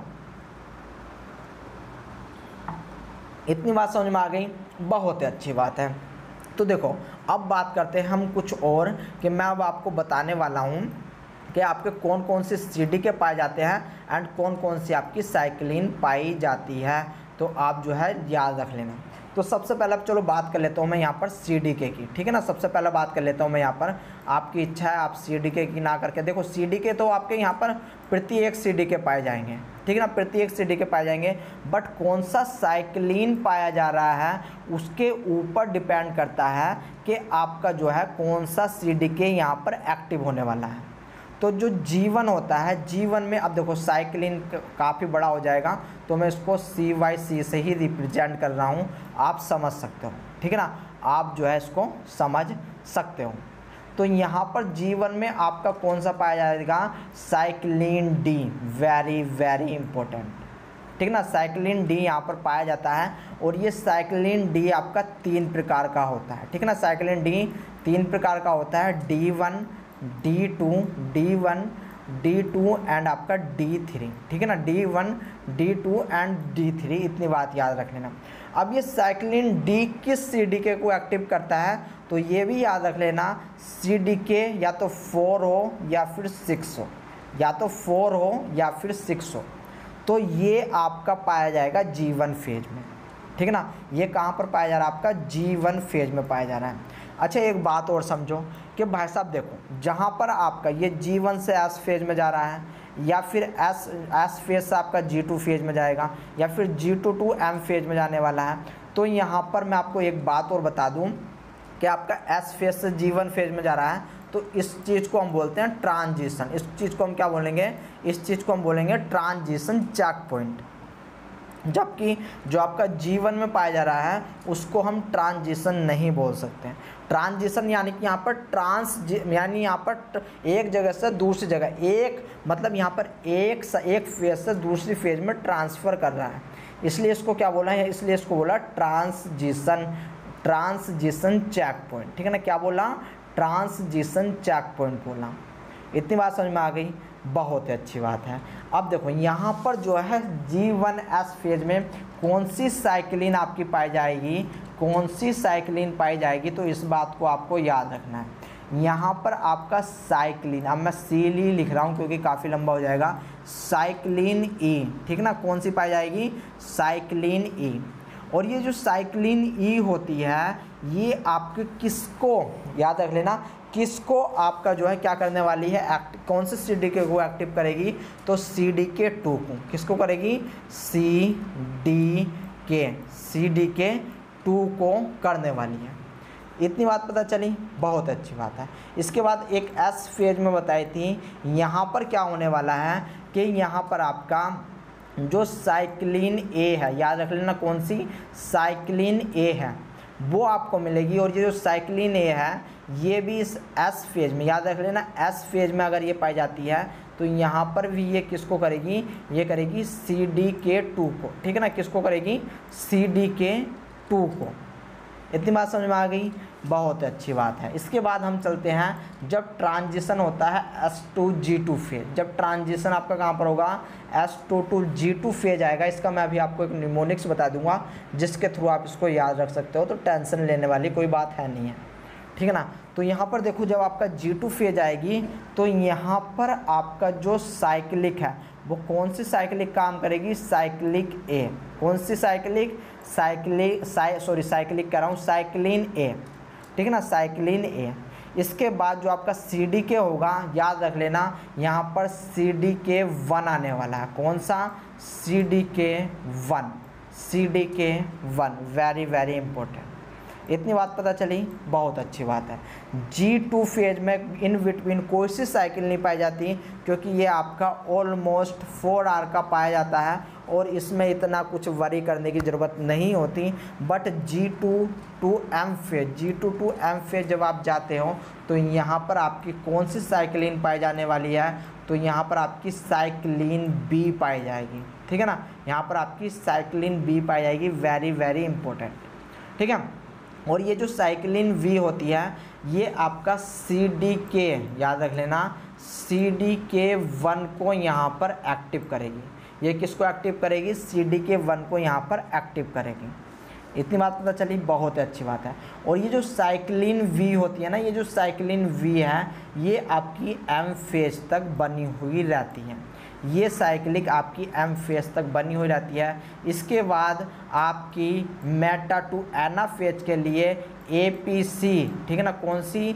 इतनी बात समझ में आ गई, बहुत ही अच्छी बात है। तो देखो अब बात करते हैं हम कुछ और, कि मैं अब आपको बताने वाला हूँ कि आपके कौन कौन से CDK पाए जाते हैं एंड कौन कौन सी आपकी साइक्लिन पाई जाती है, तो आप जो है याद रख लेना। तो सबसे पहले चलो बात कर लेता हूँ मैं यहाँ पर CDK की, ठीक है ना। सबसे पहले बात कर लेता हूँ मैं यहाँ पर, आपकी इच्छा है आप CDK की ना करके, देखो CDK तो आपके यहाँ पर प्रत्येक CDK पाए जाएंगे, ठीक है ना, प्रत्येक CDK पाए जाएंगे, बट कौन सा साइक्लिन पाया जा रहा है उसके ऊपर डिपेंड करता है कि आपका जो है कौन सा CDK यहाँ पर एक्टिव होने वाला है। तो जो जीवन होता है, जीवन में अब देखो साइक्लिन काफ़ी बड़ा हो जाएगा, तो मैं इसको CYC से ही रिप्रेजेंट कर रहा हूँ, आप समझ सकते हो, ठीक है ना, आप जो है इसको समझ सकते हो। तो यहाँ पर जीवन में आपका कौन सा पाया जाएगा, cyclin D, very very important, ठीक है ना, साइक्लिन D यहाँ पर पाया जाता है। और ये साइक्लिन D आपका 3 प्रकार का होता है, ठीक है ना, साइक्लिन D 3 प्रकार का होता है, D1, D2, D1 D2 and आपका D3, ठीक है ना, D1 D2 एंड D3, इतनी बात याद रख लेना। अब ये साइक्लिन D किस CDK को एक्टिव करता है, तो ये भी याद रख लेना, CDK या तो 4 हो या फिर 6 हो, या तो 4 हो या फिर 6 हो, तो ये आपका पाया जाएगा G1 फेज में, ठीक है ना। ये कहाँ पर पाया जा रहा है, आपका G1 फेज में पाया जा रहा है। अच्छा एक बात और समझो कि भाई साहब देखो, जहाँ पर आपका ये G1 से S फेज में जा रहा है, या फिर S फेज से आपका G2 फेज में जाएगा, या फिर G2 टू M फेज में जाने वाला है, तो यहाँ पर मैं आपको एक बात और बता दूँ कि आपका S फेज से G1 फेज में जा रहा है, तो इस चीज़ को हम बोलते हैं ट्रांजिशन। इस चीज़ को हम क्या बोलेंगे, इस चीज़ को हम बोलेंगे ट्रांजिशन चेक पॉइंट। जबकि जो आपका G1 में पाया जा रहा है उसको हम ट्रांजिशन नहीं बोल सकते। ट्रांजिशन यानी कि यहाँ पर यानी यहाँ पर एक जगह से दूसरी जगह, एक मतलब यहाँ पर एक फेज से दूसरी फेज में ट्रांसफ़र कर रहा है, इसलिए इसको क्या बोला है, इसलिए इसको बोला ट्रांजिशन चेक पॉइंट, ठीक है ना। क्या बोला, ट्रांजिशन चेक पॉइंट बोला। इतनी बात समझ में आ गई, बहुत ही अच्छी बात है। अब देखो यहाँ पर जो है G1S फेज में कौन सी साइक्लिन आपकी पाई जाएगी, कौन सी साइक्लिन पाई जाएगी, तो इस बात को आपको याद रखना है। यहाँ पर आपका साइक्लिन, अब मैं सीली लिख रहा हूँ क्योंकि काफ़ी लंबा हो जाएगा, साइक्लिन E, ठीक ना, कौन सी पाई जाएगी, साइक्लिन E। और ये जो साइक्लिन E होती है ये आपके किसको याद रख लेना, किसको आपका जो है क्या करने वाली है, कौन से CDK को एक्टिव करेगी, तो CDK2 को, किसको करेगी, CDK2 को करने वाली है। इतनी बात पता चली, बहुत अच्छी बात है। इसके बाद एक S फेज में बताई थी, यहाँ पर क्या होने वाला है कि यहाँ पर आपका जो साइक्लिन A है, याद रख लेना कौन सी, साइक्लिन A है, वो आपको मिलेगी। और ये जो साइक्लिन A है ये भी इस S फेज में, याद रख लेना S फेज में अगर ये पाई जाती है तो यहाँ पर भी ये किसको करेगी, ये करेगी CDK2 को, ठीक है ना, किसको करेगी, CDK2 को। इतनी बात समझ में आ गई, बहुत अच्छी बात है। इसके बाद हम चलते हैं जब ट्रांजिशन होता है S2 G2 फेज, जब ट्रांजिशन आपका कहाँ पर होगा, S2 टू G2 फेज आएगा। इसका मैं अभी आपको एक निमोनिक्स बता दूंगा जिसके थ्रू आप इसको याद रख सकते हो, तो टेंशन लेने वाली कोई बात है नहीं है, ठीक है ना। तो यहाँ पर देखो जब आपका G2 फेज आएगी तो यहाँ पर आपका जो साइक्लिक है वो कौन सी साइक्लिक काम करेगी, साइक्लिक A, कौन सी साइक्लिक, साइक्लिक कह रहा हूँ, साइक्लिन A, ठीक है ना, साइक्लिन A। इसके बाद जो आपका CDK होगा, याद रख लेना यहाँ पर CDK1 आने वाला है, कौन सा, CDK1, वेरी वेरी इंपॉर्टेंट। इतनी बात पता चली, बहुत अच्छी बात है। G2 फेज में इन बिटवीन कोई सी साइकिल नहीं पाई जाती क्योंकि ये आपका ऑलमोस्ट 4 आवर का पाया जाता है और इसमें इतना कुछ वरी करने की ज़रूरत नहीं होती। But G2 to M phase जब आप जाते हो तो यहाँ पर आपकी कौन सी साइक्लिन पाई जाने वाली है, तो यहाँ पर आपकी साइक्लिन B पाई जाएगी, ठीक है ना, यहाँ पर आपकी साइक्लिन B पाई जाएगी, वेरी वेरी इंपॉर्टेंट, ठीक है। और ये जो साइक्लिन V होती है ये आपका CDK, याद रख लेना, CDK1 को यहाँ पर एक्टिव करेगी। ये किसको एक्टिव करेगी, CDK1 को यहाँ पर एक्टिव करेगी। इतनी बात पता चली, बहुत अच्छी बात है। और ये जो साइक्लिन V होती है ना, ये जो साइक्लिन V है ये आपकी M फेज तक बनी हुई रहती है, ये साइक्लिक आपकी M फेज तक बनी हुई रहती है। इसके बाद आपकी मेटा टू एना फेज के लिए APC, ठीक है ना, कौन सी,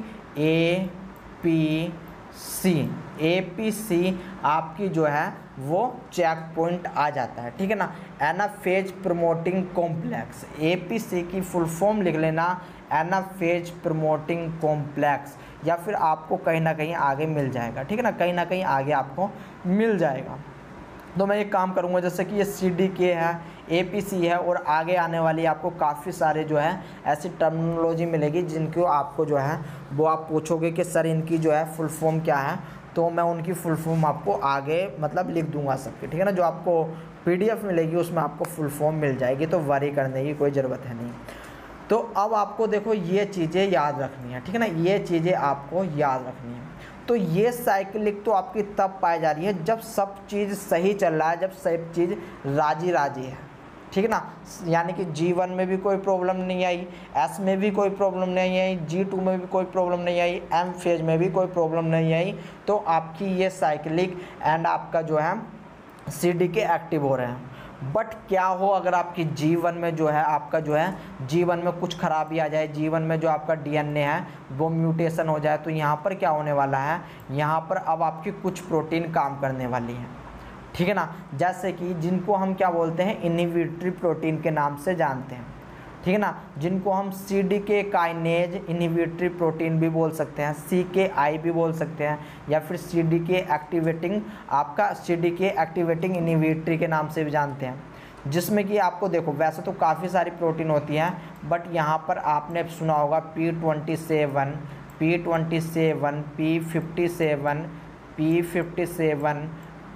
APC आपकी जो है वो चेक पॉइंट आ जाता है, ठीक है ना, एनाफेज प्रमोटिंग कॉम्प्लेक्स। APC की फुल फॉर्म लिख लेना, एनाफेज प्रमोटिंग कॉम्प्लेक्स, या फिर आपको कहीं ना कहीं आगे मिल जाएगा, ठीक है ना, कहीं ना कहीं आगे आपको मिल जाएगा। तो मैं एक काम करूँगा, जैसे कि ये CDK है, APC है, और आगे आने वाली आपको काफ़ी सारे जो है ऐसी टर्मिनोलॉजी मिलेगी जिनको आपको जो है वो आप पूछोगे कि सर इनकी जो है फुल फॉर्म क्या है, तो मैं उनकी फुल फॉर्म आपको आगे मतलब लिख दूंगा सबके, ठीक है ना। जो आपको PDF मिलेगी उसमें आपको फुल फॉर्म मिल जाएगी, तो वरी करने की कोई ज़रूरत है नहीं। तो अब आपको देखो ये चीज़ें याद रखनी है, ठीक है ना, ये चीज़ें आपको याद रखनी है। तो ये साइकिलिक तो आपकी तब पाई जा रही है जब सब चीज़ सही चल रहा है, जब सब चीज़ राजी राजी है, ठीक है ना, यानी कि G1 में भी कोई प्रॉब्लम नहीं आई, S में भी कोई प्रॉब्लम नहीं आई, G2 में भी कोई प्रॉब्लम नहीं आई, M फेज में भी कोई प्रॉब्लम नहीं आई, तो आपकी ये साइकिलिक एंड आपका जो है CDK एक्टिव हो रहे हैं। बट क्या हो अगर आपकी G1 में जो है आपका जो है G1 में कुछ खराबी आ जाए, G1 में जो आपका DNA है वो म्यूटेशन हो जाए, तो यहाँ पर क्या होने वाला है, यहाँ पर अब आपकी कुछ प्रोटीन काम करने वाली है, ठीक है ना, जैसे कि जिनको हम क्या बोलते हैं इनहिबिटरी प्रोटीन के नाम से जानते हैं, ठीक है ना, जिनको हम CDK काइनेज इनहिबिटरी प्रोटीन भी बोल सकते हैं, CKI भी बोल सकते हैं, या फिर CDK एक्टिवेटिंग आपका CDK एक्टिवेटिंग इनहिबिटरी के नाम से भी जानते हैं, जिसमें कि आपको देखो वैसे तो काफ़ी सारी प्रोटीन होती हैं, बट यहाँ पर आपने सुना होगा P27, P27, P57, P57,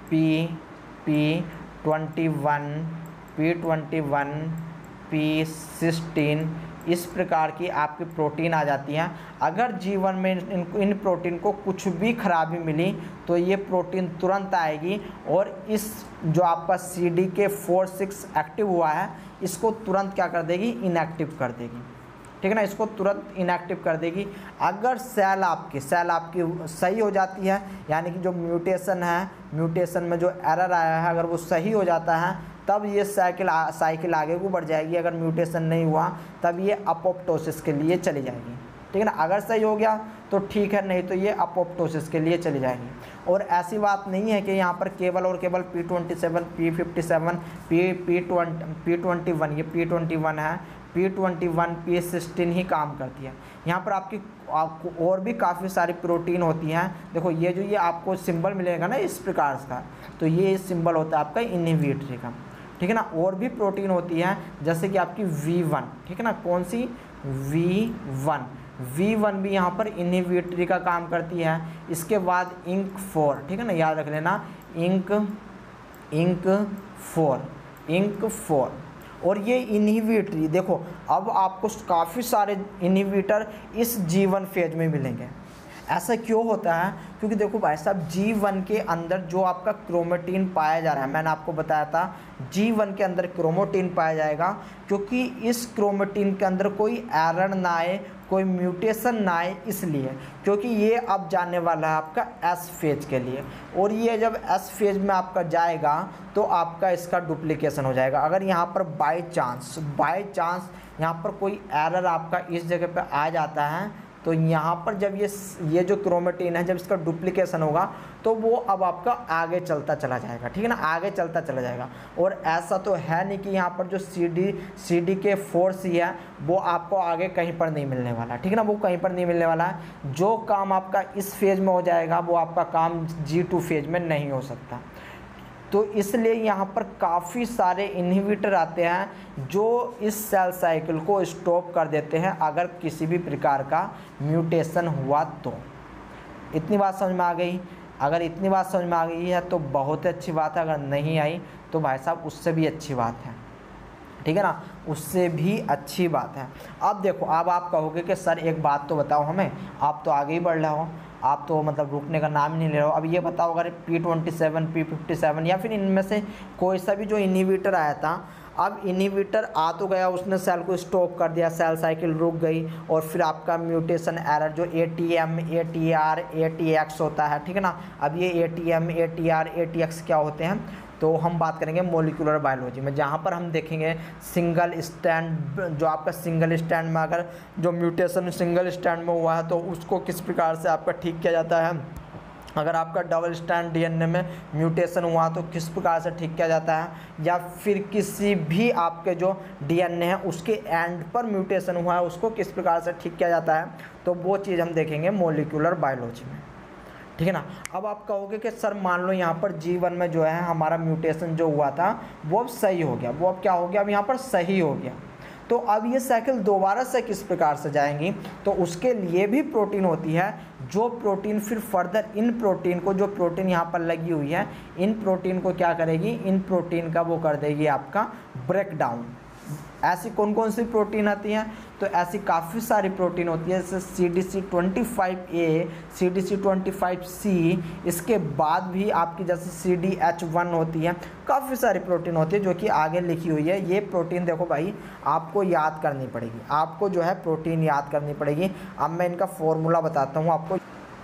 P21, P21, P16, इस प्रकार की आपकी प्रोटीन आ जाती हैं। अगर G1 में इन प्रोटीन को कुछ भी खराबी मिली तो ये प्रोटीन तुरंत आएगी और इस जो आपका CDK4/6 एक्टिव हुआ है इसको तुरंत क्या कर देगी, इनएक्टिव कर देगी, ठीक है ना, इसको तुरंत इनएक्टिव कर देगी। अगर सेल आपकी सही हो जाती है, यानी कि जो म्यूटेशन में जो एरर आया है अगर वो सही हो जाता है तब ये साइकिल आगे को बढ़ जाएगी। अगर म्यूटेशन नहीं हुआ तब ये अपोप्टोसिस के लिए चली जाएगी, ठीक है ना, अगर सही हो गया तो ठीक है, नहीं तो ये अपोप्टोसिस के लिए चली जाएगी। और ऐसी बात नहीं है कि यहाँ पर केवल और केवल P27, P57, P21, ये P21 है, P21, P16 ही काम करती है। यहाँ पर आपको और भी काफ़ी सारी प्रोटीन होती हैं। देखो ये आपको सिंबल मिलेगा ना इस प्रकार का, तो ये सिंबल होता है आपका इनहिबिटरी का, ठीक है ना। और भी प्रोटीन होती है जैसे कि आपकी V1, ठीक है ना, कौन सी V1 भी यहाँ पर इनहिबिटरी का काम करती है। इसके बाद INK4, ठीक है ना, याद रख लेना INK4 और ये इनहिबिटरी देखो अब आपको काफ़ी सारे इनहिबिटर इस G1 फेज में मिलेंगे। ऐसा क्यों होता है, क्योंकि देखो भाई साहब G1 के अंदर जो आपका क्रोमेटिन पाया जा रहा है, मैंने आपको बताया था G1 के अंदर क्रोमेटिन पाया जाएगा, क्योंकि इस क्रोमेटिन के अंदर कोई एरर ना आए, कोई म्यूटेशन ना आए, इसलिए क्योंकि ये अब जाने वाला है आपका S फेज के लिए, और ये जब S फेज में आपका जाएगा तो आपका इसका डुप्लीकेशन हो जाएगा। अगर यहाँ पर बाई चांस यहाँ पर कोई एरर आपका इस जगह पे आ जाता है तो यहाँ पर जब ये जो क्रोमेटिन है जब इसका डुप्लीकेशन होगा तो वो अब आपका आगे चलता चला जाएगा, ठीक है ना, आगे चलता चला जाएगा। और ऐसा तो है नहीं कि यहाँ पर जो CDK4/6 है वो आपको आगे कहीं पर नहीं मिलने वाला, ठीक है ना, वो कहीं पर नहीं मिलने वाला है। जो काम आपका इस फेज में हो जाएगा वो आपका काम G2 फेज में नहीं हो सकता। तो इसलिए यहाँ पर काफ़ी सारे इनहिबिटर आते हैं जो इस सेल साइकिल को स्टॉप कर देते हैं अगर किसी भी प्रकार का म्यूटेशन हुआ तो। इतनी बात समझ में आ गई? अगर इतनी बात समझ में आ गई है तो बहुत अच्छी बात है, अगर नहीं आई तो भाई साहब उससे भी अच्छी बात है, ठीक है ना, उससे भी अच्छी बात है। अब देखो अब आप कहोगे कि सर एक बात तो बताओ हमें, आप तो आगे ही बढ़ रहे हो, आप तो मतलब रुकने का नाम ही नहीं ले रहे हो। अब ये बताओ अगर P27, P57 या फिर इनमें से कोई सा भी जो इनहिबिटर आया था, अब इनहिबिटर आ तो गया, उसने सेल को स्टॉप कर दिया, सेल साइकिल रुक गई, और फिर आपका म्यूटेशन एरर जो ATM, ATR, ATX होता है, ठीक है ना। अब ये ATM, ATR, ATX क्या होते हैं तो हम बात करेंगे मोलिकुलर बायोलॉजी में, जहाँ पर हम देखेंगे सिंगल स्टैंड, जो आपका सिंगल स्टैंड में अगर जो म्यूटेशन सिंगल स्टैंड में हुआ है तो उसको किस प्रकार से आपका ठीक किया जाता है। अगर आपका डबल स्टैंड DNA में म्यूटेशन हुआ तो किस प्रकार से ठीक किया जाता है, या फिर किसी भी आपके जो DNA है उसके एंड पर म्यूटेशन हुआ है उसको किस प्रकार से ठीक किया जाता है, तो वो चीज़ हम देखेंगे मोलिकुलर बायोलॉजी में, ठीक है ना। अब आप कहोगे कि सर मान लो यहाँ पर G1 में जो है हमारा म्यूटेशन जो हुआ था वो अब सही हो गया, वो अब क्या हो गया, अब यहाँ पर सही हो गया, तो अब ये साइकिल दोबारा से किस प्रकार से जाएंगी, तो उसके लिए भी प्रोटीन होती है, जो प्रोटीन फिर फर्दर इन प्रोटीन को, जो प्रोटीन यहाँ पर लगी हुई है इन प्रोटीन को क्या करेगी, इन प्रोटीन का वो कर देगी आपका ब्रेक डाउन। ऐसी कौन कौन सी प्रोटीन आती हैं, तो ऐसी काफ़ी सारी प्रोटीन होती है, जैसे CDC25A, CDC25C, इसके बाद भी आपकी जैसे CDH1 होती है, काफ़ी सारी प्रोटीन होती है जो कि आगे लिखी हुई है। ये प्रोटीन देखो भाई आपको याद करनी पड़ेगी, आपको जो है प्रोटीन याद करनी पड़ेगी। अब मैं इनका फॉर्मूला बताता हूँ आपको,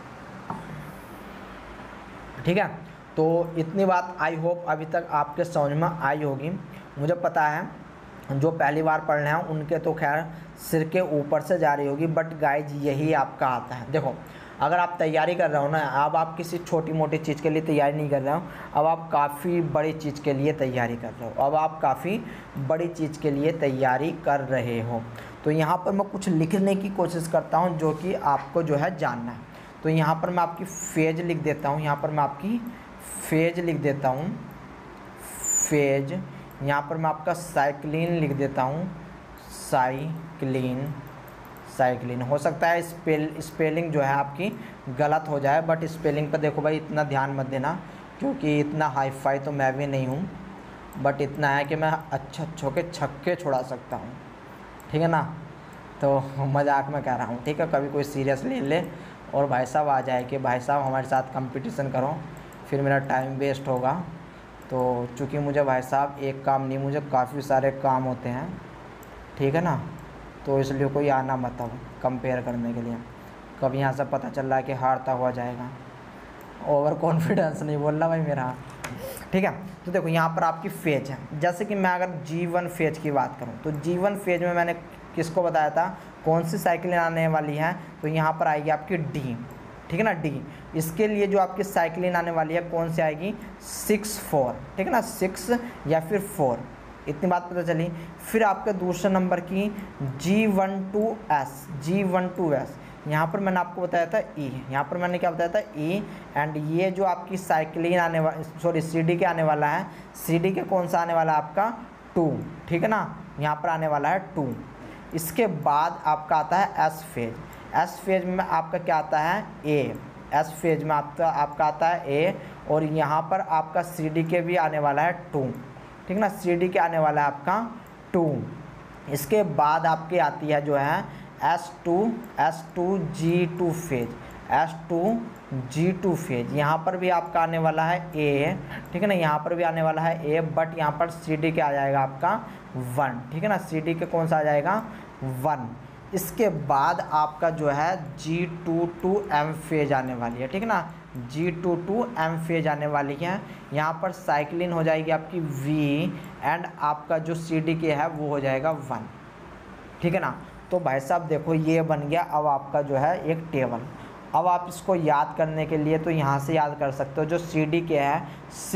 ठीक है। तो इतनी बात आई होप अभी तक आपके समझ में आई होगी। मुझे पता है जो पहली बार पढ़ रहे हैं उनके तो खैर सिर के ऊपर से जा रही होगी, बट गाइज यही आपका आता है। देखो अगर आप तैयारी कर रहे हो ना, अब आप किसी छोटी मोटी चीज़ के लिए तैयारी नहीं कर रहे हो, अब आप काफ़ी बड़ी चीज़ के लिए तैयारी कर रहे हो, अब आप काफ़ी बड़ी चीज़ के लिए तैयारी कर रहे हो। तो यहाँ पर मैं कुछ लिखने की कोशिश करता हूँ जो कि आपको जो है जानना है। तो यहाँ पर मैं आपकी फेज लिख देता हूँ, यहाँ पर मैं आपकी फेज लिख देता हूँ, फेज। यहाँ पर मैं आपका साइक्लिन लिख देता हूँ, साइक्लिन। हो सकता है स्पेलिंग जो है आपकी गलत हो जाए, बट स्पेलिंग पर देखो भाई इतना ध्यान मत देना, क्योंकि इतना हाई फाई तो मैं भी नहीं हूँ, बट इतना है कि मैं अच्छे के छक्के छुड़ा सकता हूँ, ठीक है ना। तो मजाक में कह रहा हूँ, ठीक है। कभी कोई सीरियस ले ले और भाई साहब आ जाए कि भाई साहब हमारे साथ कंपटीशन करो, फिर मेरा टाइम वेस्ट होगा। तो चूँकि मुझे भाई साहब एक काम नहीं, मुझे काफ़ी सारे काम होते हैं, ठीक है ना। तो इसलिए कोई आना मत अब कंपेयर करने के लिए, कभी यहाँ से पता चल रहा है कि हारता हुआ जाएगा। ओवर कॉन्फिडेंस नहीं बोलना भाई मेरा, ठीक है। तो देखो यहाँ पर आपकी फेज है, जैसे कि मैं अगर G1 फेज की बात करूँ तो G1 फेज में मैंने किसको बताया था, कौन सी साइकिल आने वाली है, तो यहाँ पर आएगी आपकी D, ठीक है ना, D। इसके लिए जो आपकी साइकिलिन आने वाली है कौन सी आएगी, 6-4, ठीक है ना, 6 या फिर 4, इतनी बात पता चली। फिर आपके दूसरे नंबर की G12S, यहाँ पर मैंने आपको बताया था E, यहाँ पर मैंने क्या बताया था E। एंड ये जो आपकी साइकिलिन आने वाला, CD के आने वाला है, CD के कौन सा आने वाला है आपका 2, ठीक है ना, यहाँ पर आने वाला है 2। इसके बाद आपका आता है S फेज, S फेज में आपका क्या आता है A, S फेज में आपका आता है A, और यहाँ पर आपका CD के भी आने वाला है 2, ठीक है ना, CD के आने वाला है आपका 2। इसके बाद आपकी आती है जो है S2G2 फेज, S2G2 फेज, यहाँ पर भी आपका आने वाला है A, ठीक है ना, यहाँ पर भी आने वाला है A, बट यहाँ पर CD के आ जाएगा आपका 1, ठीक है ना, CD के कौन सा आ जाएगा 1। इसके बाद आपका जो है G22M फेज आने वाली है, ठीक है ना, G22M फेज आने वाली है। यहाँ पर साइक्लिन हो जाएगी आपकी V, एंड आपका जो CD के है वो हो जाएगा 1, ठीक है ना। तो भाई साहब देखो ये बन गया अब आपका जो है एक टेबल। अब आप इसको याद करने के लिए तो यहाँ से याद कर सकते हो, जो CD के है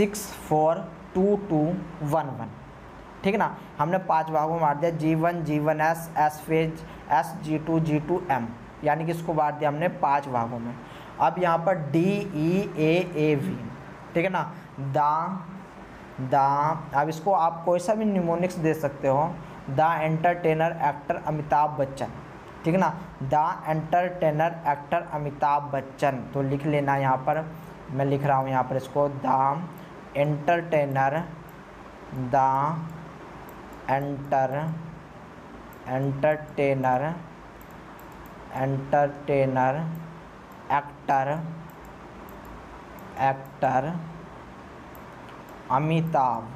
6-4-2-2-1-1, ठीक है ना। हमने 5 भागों में बांट दिया, G1, G1S, S phase, S, G2, G2M, यानी कि इसको बांट दिया हमने 5 भागों में। अब यहाँ पर DEAAV, ठीक है ना, अब इसको आप कोई सा भी निमोनिक्स दे सकते हो, the entertainer actor Amitabh Bachchan, ठीक है ना, the entertainer actor Amitabh Bachchan. तो लिख लेना, यहाँ पर मैं लिख रहा हूँ यहाँ पर इसको, the entertainer actor Amitabh,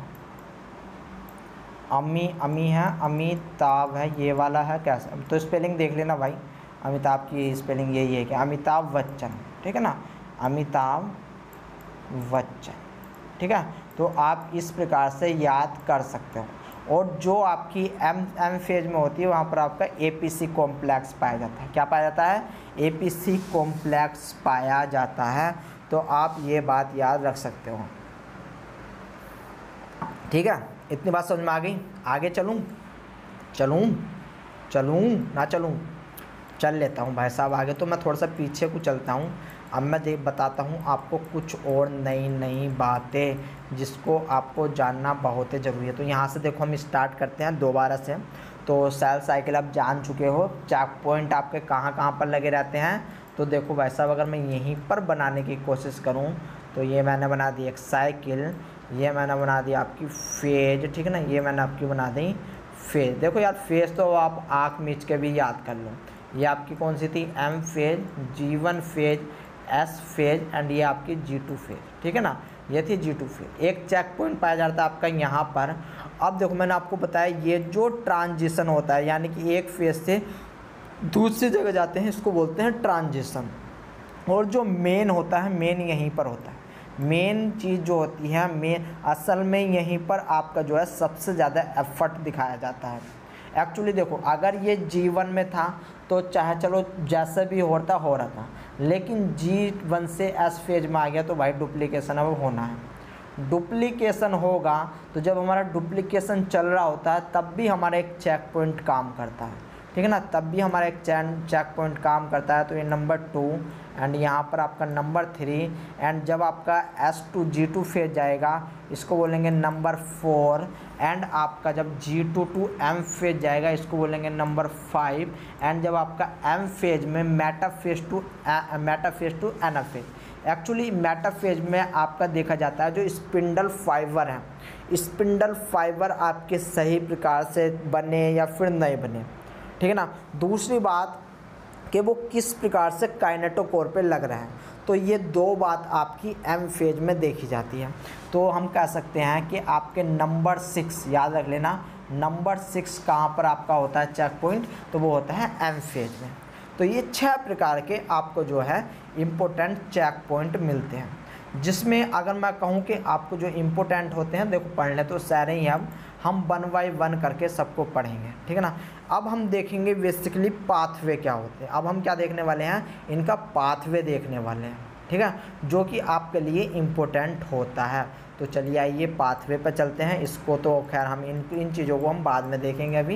Amitabh है, ये वाला है कैसा, तो स्पेलिंग देख लेना भाई, अमिताभ की स्पेलिंग यही है कि अमिताभ बच्चन, ठीक है ना, अमिताभ बच्चन, ठीक है। तो आप इस प्रकार से याद कर सकते हो। और जो आपकी एम फेज में होती है वहाँ पर आपका APC कॉम्प्लेक्स पाया जाता है। क्या पाया जाता है, APC कॉम्प्लेक्स पाया जाता है। तो आप ये बात याद रख सकते हो, ठीक है। इतनी बात समझ में आ गई। आगे चलूँ ना चलूँ, चल लेता हूँ भाई साहब आगे। तो मैं थोड़ा सा पीछे को चलता हूँ। अब मैं बताता हूँ आपको कुछ और नई बातें जिसको आपको जानना बहुत ही ज़रूरी है। तो यहाँ से देखो हम स्टार्ट करते हैं दोबारा से। तो सेल साइकिल आप जान चुके हो, चेक पॉइंट आपके कहाँ पर लगे रहते हैं। तो देखो भाई साहब अगर मैं यहीं पर बनाने की कोशिश करूँ तो ये मैंने बना दी एक साइकिल, ये मैंने बना दी आपकी फेज, ठीक है ना, ये मैंने आपकी बना दी फेज। देखो यार फेज तो आप आँख मीच के भी याद कर लो, ये आपकी कौन सी थी, M phase, G1 phase, S phase and ये आपकी G2 फेज, ठीक है ना, ये थी G2 फेज। एक चेक पॉइंट पाया जाता है आपका यहाँ पर। अब देखो मैंने आपको बताया ये जो ट्रांजिशन होता है यानी कि एक फेज से दूसरी जगह जाते हैं, इसको बोलते हैं ट्रांजिशन। और जो मेन होता है, मेन यहीं पर होता है, मेन चीज़ जो होती है, मेन असल में यहीं पर आपका जो है सबसे ज़्यादा एफर्ट दिखाया जाता है। एक्चुअली देखो अगर ये G1 में था तो चाहे चलो जैसे भी हो रहा था, लेकिन G1 से एस फेज में आ गया तो भाई डुप्लीकेशन अब होना है। डुप्लीकेशन होगा तो जब हमारा डुप्लीकेशन चल रहा होता है तब भी हमारा एक चेक पॉइंट काम करता है, ठीक है ना, तब भी हमारा एक चेक पॉइंट काम करता है। तो ये नंबर 2 एंड यहाँ पर आपका नंबर 3 एंड जब आपका S2 G2 फेज जाएगा इसको बोलेंगे नंबर 4 एंड आपका जब G2 टू M फेज जाएगा इसको बोलेंगे नंबर 5 एंड जब आपका M फेज में metaphase to anaphase. Actually metaphase में आपका देखा जाता है जो स्पिंडल फाइबर है, स्पिंडल फाइबर आपके सही प्रकार से बने या फिर नहीं बने, ठीक है ना। दूसरी बात कि वो किस प्रकार से काइनेटोकोर पे लग रहा है, तो ये दो बात आपकी एम फेज में देखी जाती है। तो हम कह सकते हैं कि आपके नंबर 6 याद रख लेना, नंबर 6 कहाँ पर आपका होता है चेक पॉइंट, तो वो होता है एम फेज में। तो ये 6 प्रकार के आपको जो है इम्पोर्टेंट चेक पॉइंट मिलते हैं, जिसमें अगर मैं कहूँ कि आपको जो इम्पोर्टेंट होते हैं, देखो पढ़ने तो सारे ही अब हम 1 बाय 1 करके सबको पढ़ेंगे, ठीक है ना। अब हम देखेंगे बेसिकली पाथवे क्या होते हैं। अब हम क्या देखने वाले हैं, इनका पाथवे देखने वाले हैं, ठीक है, जो कि आपके लिए इम्पोर्टेंट होता है। तो चलिए आइए पाथवे पर चलते हैं। इसको तो खैर हम इन चीज़ों को हम बाद में देखेंगे, अभी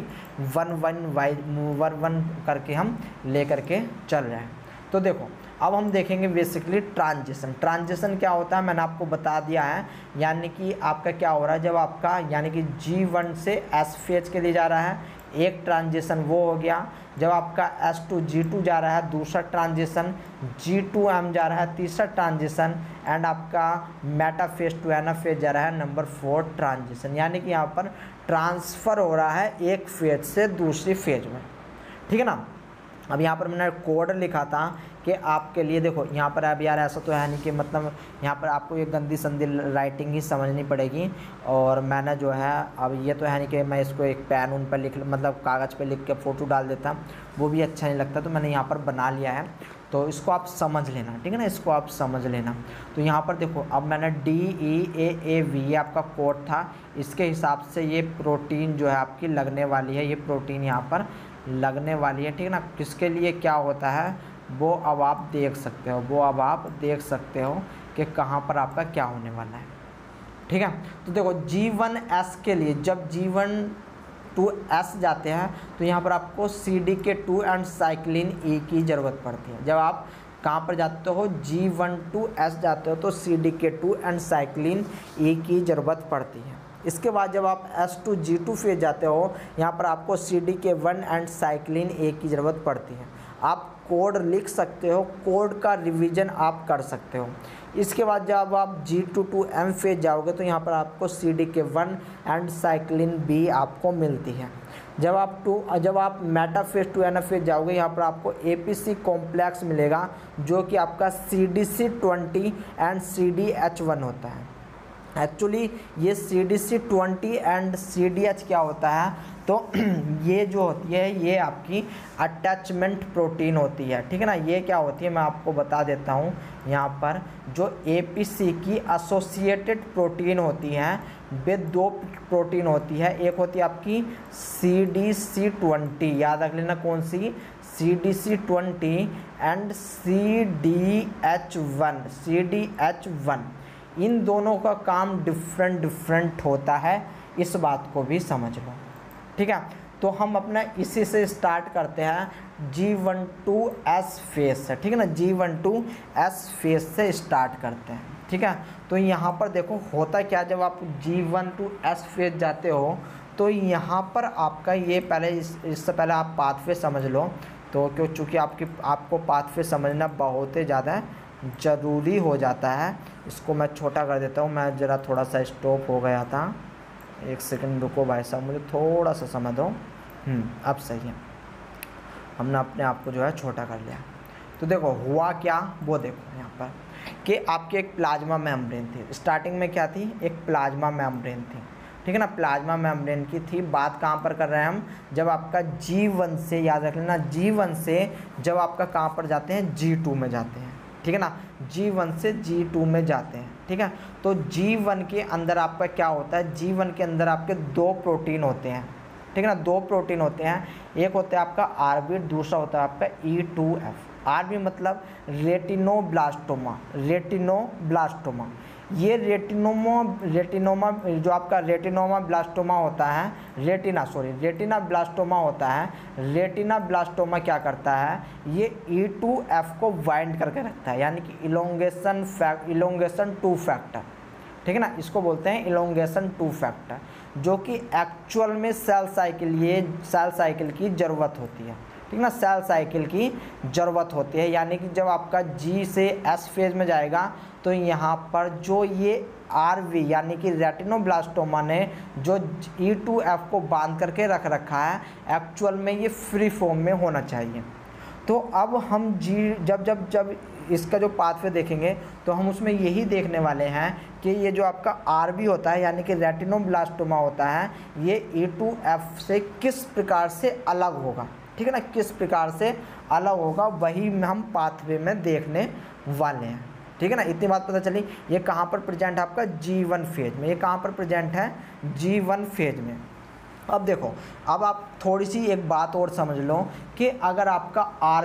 1 करके हम ले करके चल रहे हैं। तो देखो अब हम देखेंगे बेसिकली ट्रांजिशन। ट्रांजिशन क्या होता है मैंने आपको बता दिया है, यानी कि आपका क्या हो रहा है, जब आपका यानी कि G1 से S फेज के लिए जा रहा है एक ट्रांजिशन वो हो गया, जब आपका S2 G2 जा रहा है दूसरा ट्रांजिशन, G2M जा रहा है तीसरा ट्रांजिशन एंड आपका मेटाफेज टू एना फेज जा रहा है नंबर 4 ट्रांजिशन। यानी कि यहाँ पर ट्रांसफ़र हो रहा है एक फेज से दूसरी फेज में, ठीक है ना। अब यहाँ पर मैंने कोड लिखा था कि आपके लिए देखो यहाँ पर अब यार ऐसा तो है नहीं कि मतलब यहाँ पर आपको ये गंदी संदी राइटिंग ही समझनी पड़ेगी, और मैंने जो है अब ये तो है नहीं कि मैं इसको एक पेन उन पर लिख मतलब कागज़ पे लिख के फ़ोटो डाल देता, वो भी अच्छा नहीं लगता, तो मैंने यहाँ पर बना लिया है। तो इसको आप समझ लेना, ठीक है ना, इसको आप समझ लेना। तो यहाँ पर देखो अब मैंने DEAAV ये आपका कोड था, इसके हिसाब से ये प्रोटीन जो है आपकी लगने वाली है, ये प्रोटीन यहाँ पर लगने वाली है, ठीक है ना। किसके लिए क्या होता है वो अब आप देख सकते हो, वो अब आप देख सकते हो कि कहाँ पर आपका क्या होने वाला है, ठीक है। तो देखो G1S के लिए जब G1 to S जाते हैं तो यहाँ पर आपको CDK2 एंड साइक्लिन E की ज़रूरत पड़ती है। जब आप कहाँ पर जाते हो G1 to S जाते हो तो CDK2 एंड साइक्लिन E की ज़रूरत पड़ती है। इसके बाद जब आप S2 G2 फेज जाते हो यहाँ पर आपको CDK1 एंड साइक्लिन A की ज़रूरत पड़ती है। आप कोड लिख सकते हो, कोड का रिवीजन आप कर सकते हो। इसके बाद जब आप G2 to M फेज जाओगे तो यहाँ पर आपको CDK1 एंड साइक्लिन B आपको मिलती है। जब आप मेटाफेज टू एना फेज जाओगे यहाँ पर आपको APC कॉम्प्लेक्स मिलेगा जो कि आपका CDC20 एंड CDH1 होता है। एक्चुअली ये CDC20 एंड CDH क्या होता है, तो ये जो होती है ये आपकी अटैचमेंट प्रोटीन होती है, ठीक है ना। ये क्या होती है मैं आपको बता देता हूँ, यहाँ पर जो APC की एसोसिएटेड प्रोटीन होती हैं वे 2 प्रोटीन होती है, एक होती है आपकी CDC20 याद रख लेना कौन सी, CDC20 एंड CDH1। इन दोनों का काम डिफरेंट होता है, इस बात को भी समझ लो, ठीक है। तो हम अपना इसी से स्टार्ट करते हैं G1 to S फेज से, ठीक है ना, G1 to S फेज से स्टार्ट करते हैं, ठीक है। तो यहाँ पर देखो होता क्या, जब आप G1 to S फेज जाते हो तो यहाँ पर आपका ये पहले इससे पहले आप पाथवे समझ लो। तो क्यों, चूँकि आपको पाथवे समझना बहुत ही ज़्यादा ज़रूरी हो जाता है। इसको मैं छोटा कर देता हूँ, मैं ज़रा थोड़ा सा स्टॉप हो गया था, एक सेकंड रुको भाई साहब, मुझे थोड़ा सा समय दो। अब सही है, हमने अपने आप को जो है छोटा कर लिया। तो देखो हुआ क्या, वो देखो यहाँ पर कि आपकी एक प्लाज्मा मेम्ब्रेन थी। स्टार्टिंग में क्या थी, एक प्लाज्मा मेम्ब्रेन थी, ठीक है ना, प्लाज्मा मेम्ब्रेन की थी। बात कहाँ पर कर रहे हैं हम, जब आपका G1 से, याद रख लेना, G1 से जब आपका कहाँ पर जाते हैं, G2 में जाते हैं, ठीक है ना, G1 से G2 में जाते हैं, ठीक है। तो G1 के अंदर आपका क्या होता है, G1 के अंदर आपके 2 प्रोटीन होते हैं, ठीक है ना, 2 प्रोटीन होते हैं। एक होता है आपका आरबी, दूसरा होता है आपका E2F। आरबी मतलब रेटिनोब्लास्टोमा, रेटिनोब्लास्टोमा। ये रेटिनोमा जो आपका रेटिनोमा ब्लास्टोमा होता है, रेटिना ब्लास्टोमा होता है। रेटिना ब्लास्टोमा क्या करता है, ये E2F को बाइंड करके रखता है, यानी कि इलोंगेशन 2 फैक्टर, ठीक है ना, इसको बोलते हैं इलोंगेशन 2 फैक्टर, जो कि एक्चुअल में सेल साइकिल की ज़रूरत होती है, ठीक ना, सेल साइकिल की ज़रूरत होती है। यानी कि जब आपका G से S फेज में जाएगा तो यहाँ पर जो ये RV यानी कि रेटिनोब्लास्टोमा ने जो E2F को बांध करके रख रखा है, एक्चुअल में ये फ्री फॉर्म में होना चाहिए। तो अब हम जब इसका जो पाथवे देखेंगे तो हम उसमें यही देखने वाले हैं कि ये जो आपका RB होता है यानी कि रेटिनोब्लास्टोमा होता है, ये E2F से किस प्रकार से अलग होगा, ठीक है ना, किस प्रकार से अलग होगा, वही हम पाथवे में देखने वाले हैं, ठीक है ना। इतनी बात पता चली। ये कहाँ पर प्रेजेंट है आपका, G1 फेज में। ये कहाँ पर प्रेजेंट है, G1 फेज में। अब देखो, अब आप थोड़ी सी एक बात और समझ लो कि अगर आपका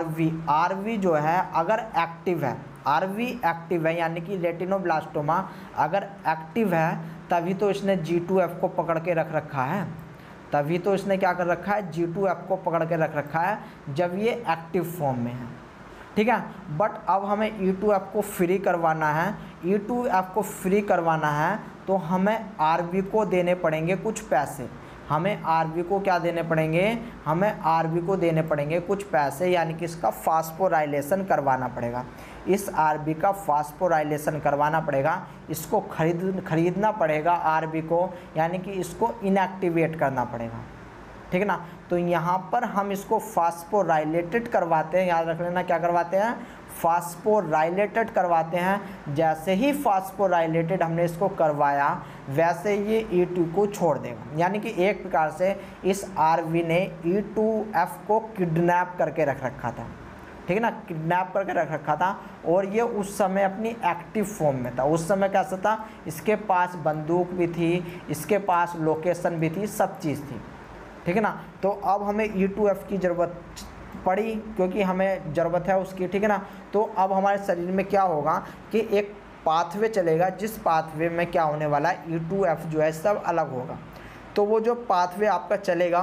RV जो है अगर एक्टिव है, RV एक्टिव है यानी कि रेटिनोब्लास्टोमा अगर एक्टिव है, तभी तो इसने G2F को पकड़ के रख रखा है, तभी तो इसने क्या कर रखा है, G2F को पकड़ के रख रखा है जब ये एक्टिव फॉर्म में है, ठीक है। बट अब हमें E2F को फ्री करवाना है, E2F को फ्री करवाना है तो हमें RB को देने पड़ेंगे कुछ पैसे। हमें RB को क्या देने पड़ेंगे, हमें RB को देने पड़ेंगे कुछ पैसे, यानी कि इसका फास्फोराइलेशन करवाना पड़ेगा। इस RB का फास्फोराइलेशन करवाना पड़ेगा, इसको खरीदना पड़ेगा RB को, यानी कि इसको इनएक्टिवेट करना पड़ेगा, ठीक है ना। तो यहाँ पर हम इसको फास्फोराइलेटेड करवाते हैं, याद रख लेना क्या करवाते हैं, फास्फोराइलेटेड करवाते हैं। जैसे ही फास्फोराइलेटेड हमने इसको करवाया वैसे ये E2 को छोड़ देगा, यानी कि एक प्रकार से इस RV ने E2F को किडनैप करके रख रखा था, ठीक है ना, किडनैप करके रख रखा था। और ये उस समय अपनी एक्टिव फॉर्म में था। उस समय कैसा था, इसके पास बंदूक भी थी, इसके पास लोकेशन भी थी, सब चीज़ थी, ठीक है ना। तो अब हमें E2F की ज़रूरत पड़ी क्योंकि हमें ज़रूरत है उसकी, ठीक है ना। तो अब हमारे शरीर में क्या होगा कि एक पाथवे चलेगा, जिस पाथवे में क्या होने वाला है, E2F जो है सब अलग होगा। तो वो जो पाथवे आपका चलेगा,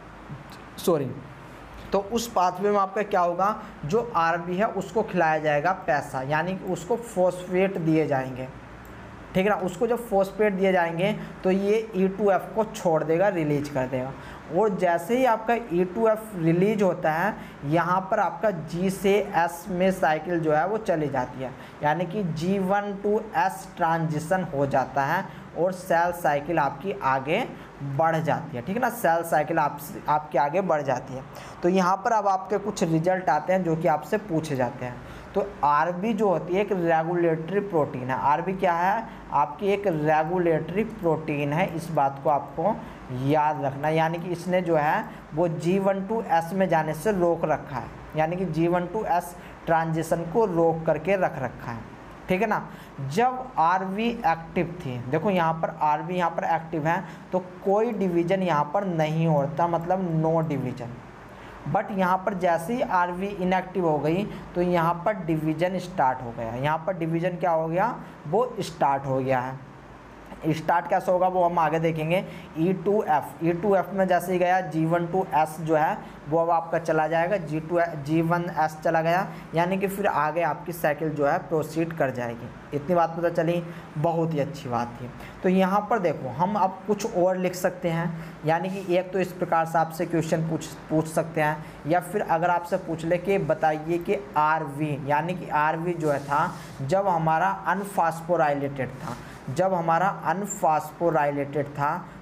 तो उस पाथवे में आपका क्या होगा, जो RB है उसको खिलाया जाएगा पैसा, यानी कि उसको फॉस्फेट दिए जाएंगे, ठीक है ना। उसको जब फॉस्फेट दिए जाएंगे तो ये E2F को छोड़ देगा, रिलीज कर देगा। और जैसे ही आपका E2F रिलीज होता है, यहाँ पर आपका G से S में साइकिल जो है वो चली जाती है, यानी कि G1 to S ट्रांजिशन हो जाता है और सेल साइकिल आपकी आगे बढ़ जाती है, ठीक है ना, सेल साइकिल आपके आगे बढ़ जाती है। तो यहाँ पर अब आपके कुछ रिजल्ट आते हैं जो कि आपसे पूछे जाते हैं। तो RB जो होती है एक रेगुलेटरी प्रोटीन है। RB क्या है, आपकी एक रेगुलेटरी प्रोटीन है, इस बात को आपको याद रखना। यानी कि इसने जो है वो G1 to S में जाने से रोक रखा है, यानी कि G1 to S ट्रांजिशन को रोक करके रख रखा है, ठीक है ना। जब RB एक्टिव थी, देखो यहाँ पर RB यहाँ पर एक्टिव है तो कोई डिवीज़न यहाँ पर नहीं होता, मतलब नो डिवीज़न। बट यहाँ पर जैसे ही RB इनएक्टिव हो गई तो यहाँ पर डिवीज़न स्टार्ट हो गया। यहाँ पर डिवीज़न क्या हो गया, वो स्टार्ट हो गया है। स्टार्ट कैसे होगा वो हम आगे देखेंगे। E2F में जैसे ही गया G1 to S जो है वो अब आपका चला जाएगा, G1S चला गया, यानी कि फिर आगे आपकी साइकिल जो है प्रोसीड कर जाएगी। इतनी बात पता चली, बहुत ही अच्छी बात थी। तो यहाँ पर देखो हम अब कुछ और लिख सकते हैं, यानी कि एक तो इस प्रकार से आपसे क्वेश्चन पूछ सकते हैं, या फिर अगर आपसे पूछ ले कि बताइए कि RV यानी कि RV जो है था जब हमारा अनफॉस्फोराइलेटेड था,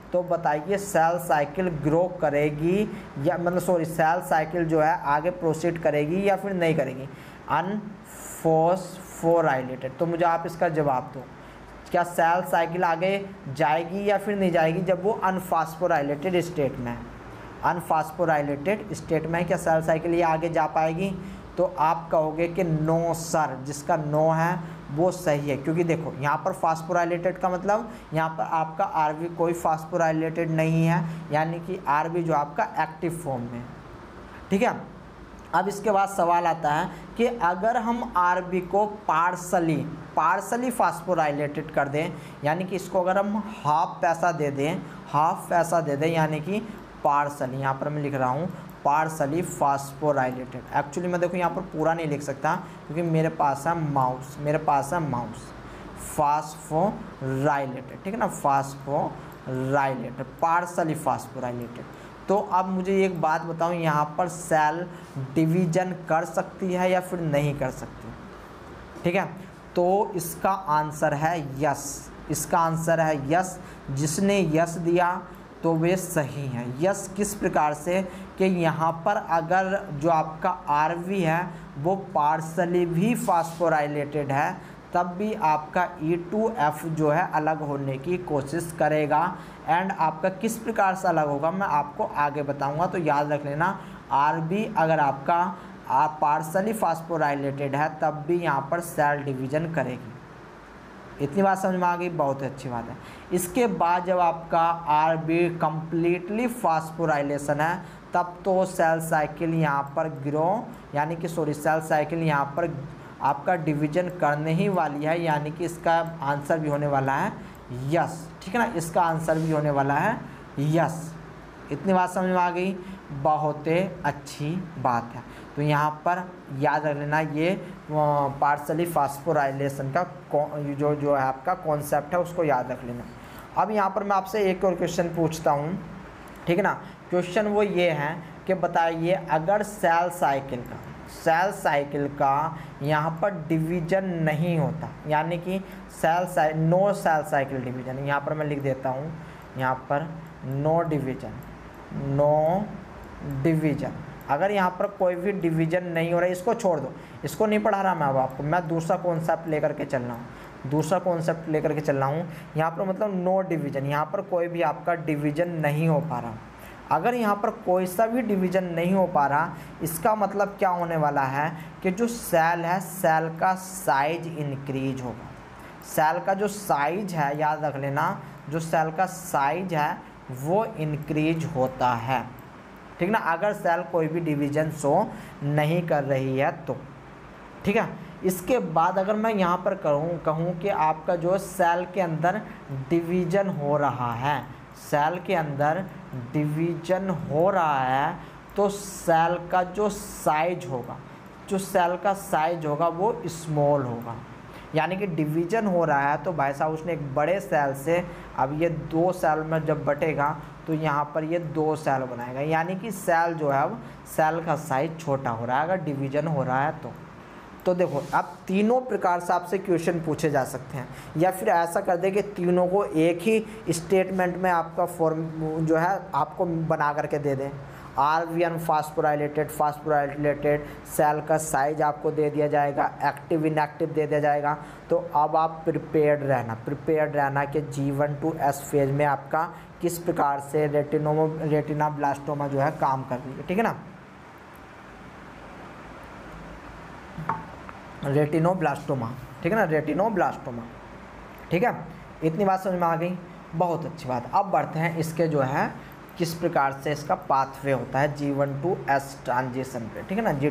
तो बताइए सेल साइकिल ग्रो करेगी या मतलब सॉरी सेल साइकिल जो है आगे प्रोसीड करेगी या फिर नहीं करेगी, अनफॉस्फोराइलेटेड। तो मुझे आप इसका जवाब दो, क्या सेल साइकिल आगे जाएगी या फिर नहीं जाएगी जब वो अनफॉस्फोराइलेटेड स्टेट में है। अनफॉस्फोराइलेटेड स्टेट में क्या सेल साइकिल ये आगे जा पाएगी? तो आप कहोगे कि नो सर, जिसका नो है वो सही है, क्योंकि देखो यहाँ पर फास्फोराइलेटेड का मतलब यहाँ पर आपका आरबी कोई फास्फोराइलेटेड नहीं है, यानी कि आरबी जो आपका एक्टिव फॉर्म में, ठीक है। अब इसके बाद सवाल आता है कि अगर हम आरबी को पार्सली फास्फोराइलेटेड कर दें, यानी कि इसको अगर हम हाफ पैसा दे दें यानी कि पार्सली, यहाँ पर मैं लिख रहा हूँ पार्सली फास्फोराइलेटेड। एक्चुअली मैं देखो यहाँ पर पूरा नहीं लिख सकता क्योंकि मेरे पास है माउस, फास्फोराइलेटेड, ठीक है ना, फास्फोराइलेटेड, पार्सली फास्फोराइलेटेड। तो अब मुझे एक बात बताऊँ, यहाँ पर सेल डिवीजन कर सकती है या फिर नहीं कर सकती, ठीक है। तो इसका आंसर है यस, जिसने यस दिया तो वे सही हैं। यस किस प्रकार से कि यहाँ पर अगर जो आपका आरवी है वो पार्सली भी फास्फोराइलेटेड है, तब भी आपका E2F जो है अलग होने की कोशिश करेगा। एंड आपका किस प्रकार से अलग होगा मैं आपको आगे बताऊंगा, तो याद रख लेना आरबी अगर आपका पार्सली फास्फोराइलेटेड है तब भी यहाँ पर सेल डिवीजन करेगी। इतनी बात समझ में आ गई, बहुत अच्छी बात है। इसके बाद जब आपका आरबी कम्प्लीटली फास्फोराइलेशन है तब तो सेल साइकिल यहाँ पर सेल साइकिल यहाँ पर आपका डिवीजन करने ही वाली है, यानी कि इसका आंसर भी होने वाला है यस, ठीक है ना, इसका आंसर भी होने वाला है यस। इतनी बात समझ में आ गई, बहुत अच्छी बात है। तो यहाँ पर याद रख लेना ये पार्सली फास्फोराइलेशन का जो है आपका कॉन्सेप्ट है उसको याद रख लेना। अब यहाँ पर मैं आपसे एक और क्वेश्चन पूछता हूँ, ठीक है ना। क्वेश्चन वो ये है कि बताइए अगर सेल साइकिल का यहाँ पर डिवीजन नहीं होता, यानी कि नो सेल साइकिल डिवीजन, यहाँ पर मैं लिख देता हूँ, यहाँ पर नो डिवीजन, अगर यहाँ पर कोई भी डिवीजन नहीं हो रहा है, इसको छोड़ दो, इसको नहीं पढ़ा रहा मैं अब आपको, मैं दूसरा कॉन्सेप्ट लेकर के चल रहा हूँ, यहाँ पर मतलब नो डिवीजन, यहाँ पर कोई भी आपका डिवीजन नहीं हो पा रहा। अगर यहाँ पर कोई सा भी डिवीजन नहीं हो पा रहा, इसका मतलब क्या होने वाला है कि जो सेल है, सेल का साइज इंक्रीज होगा। सेल का जो साइज है, याद रख लेना, जो सेल का साइज है वो इंक्रीज होता है, ठीक ना, अगर सेल कोई भी डिवीजन शो नहीं कर रही है तो, ठीक है। इसके बाद अगर मैं यहाँ पर कहूँ कि आपका जो सेल के अंदर डिवीजन हो रहा है, तो सेल का जो साइज होगा वो स्मॉल होगा, यानी कि डिवीजन हो रहा है तो भाई साहब उसने एक बड़े सेल से अब ये 2 सेल में जब बटेगा तो यहाँ पर ये 2 सेल बनाएगा, यानी कि सेल जो है अब सेल का साइज छोटा हो रहा है अगर डिवीजन हो रहा है तो देखो अब तीनों प्रकार से आपसे क्वेश्चन पूछे जा सकते हैं, या फिर ऐसा कर दे कि तीनों को एक ही स्टेटमेंट में आपका फॉर्म जो है आपको बना करके दे दें। आरवी फास्फोराइलेटेड सेल का साइज आपको दे दिया जाएगा, एक्टिव इनएक्टिव दे दिया जाएगा। तो अब आप प्रिपेयर्ड रहना कि G1-S फेज में आपका किस प्रकार से रेटिनोब्लास्टोमा जो है काम कर रही है, ठीक है ना, रेटिनोब्लास्टोमा, ठीक है ना, रेटिनोब्लास्टोमा, ठीक है। इतनी बात समझ में आ गई, बहुत अच्छी बात। अब बढ़ते हैं इसके जो है किस प्रकार से इसका पाथवे होता है G1-S ट्रांजिशन पे, ठीक है ना,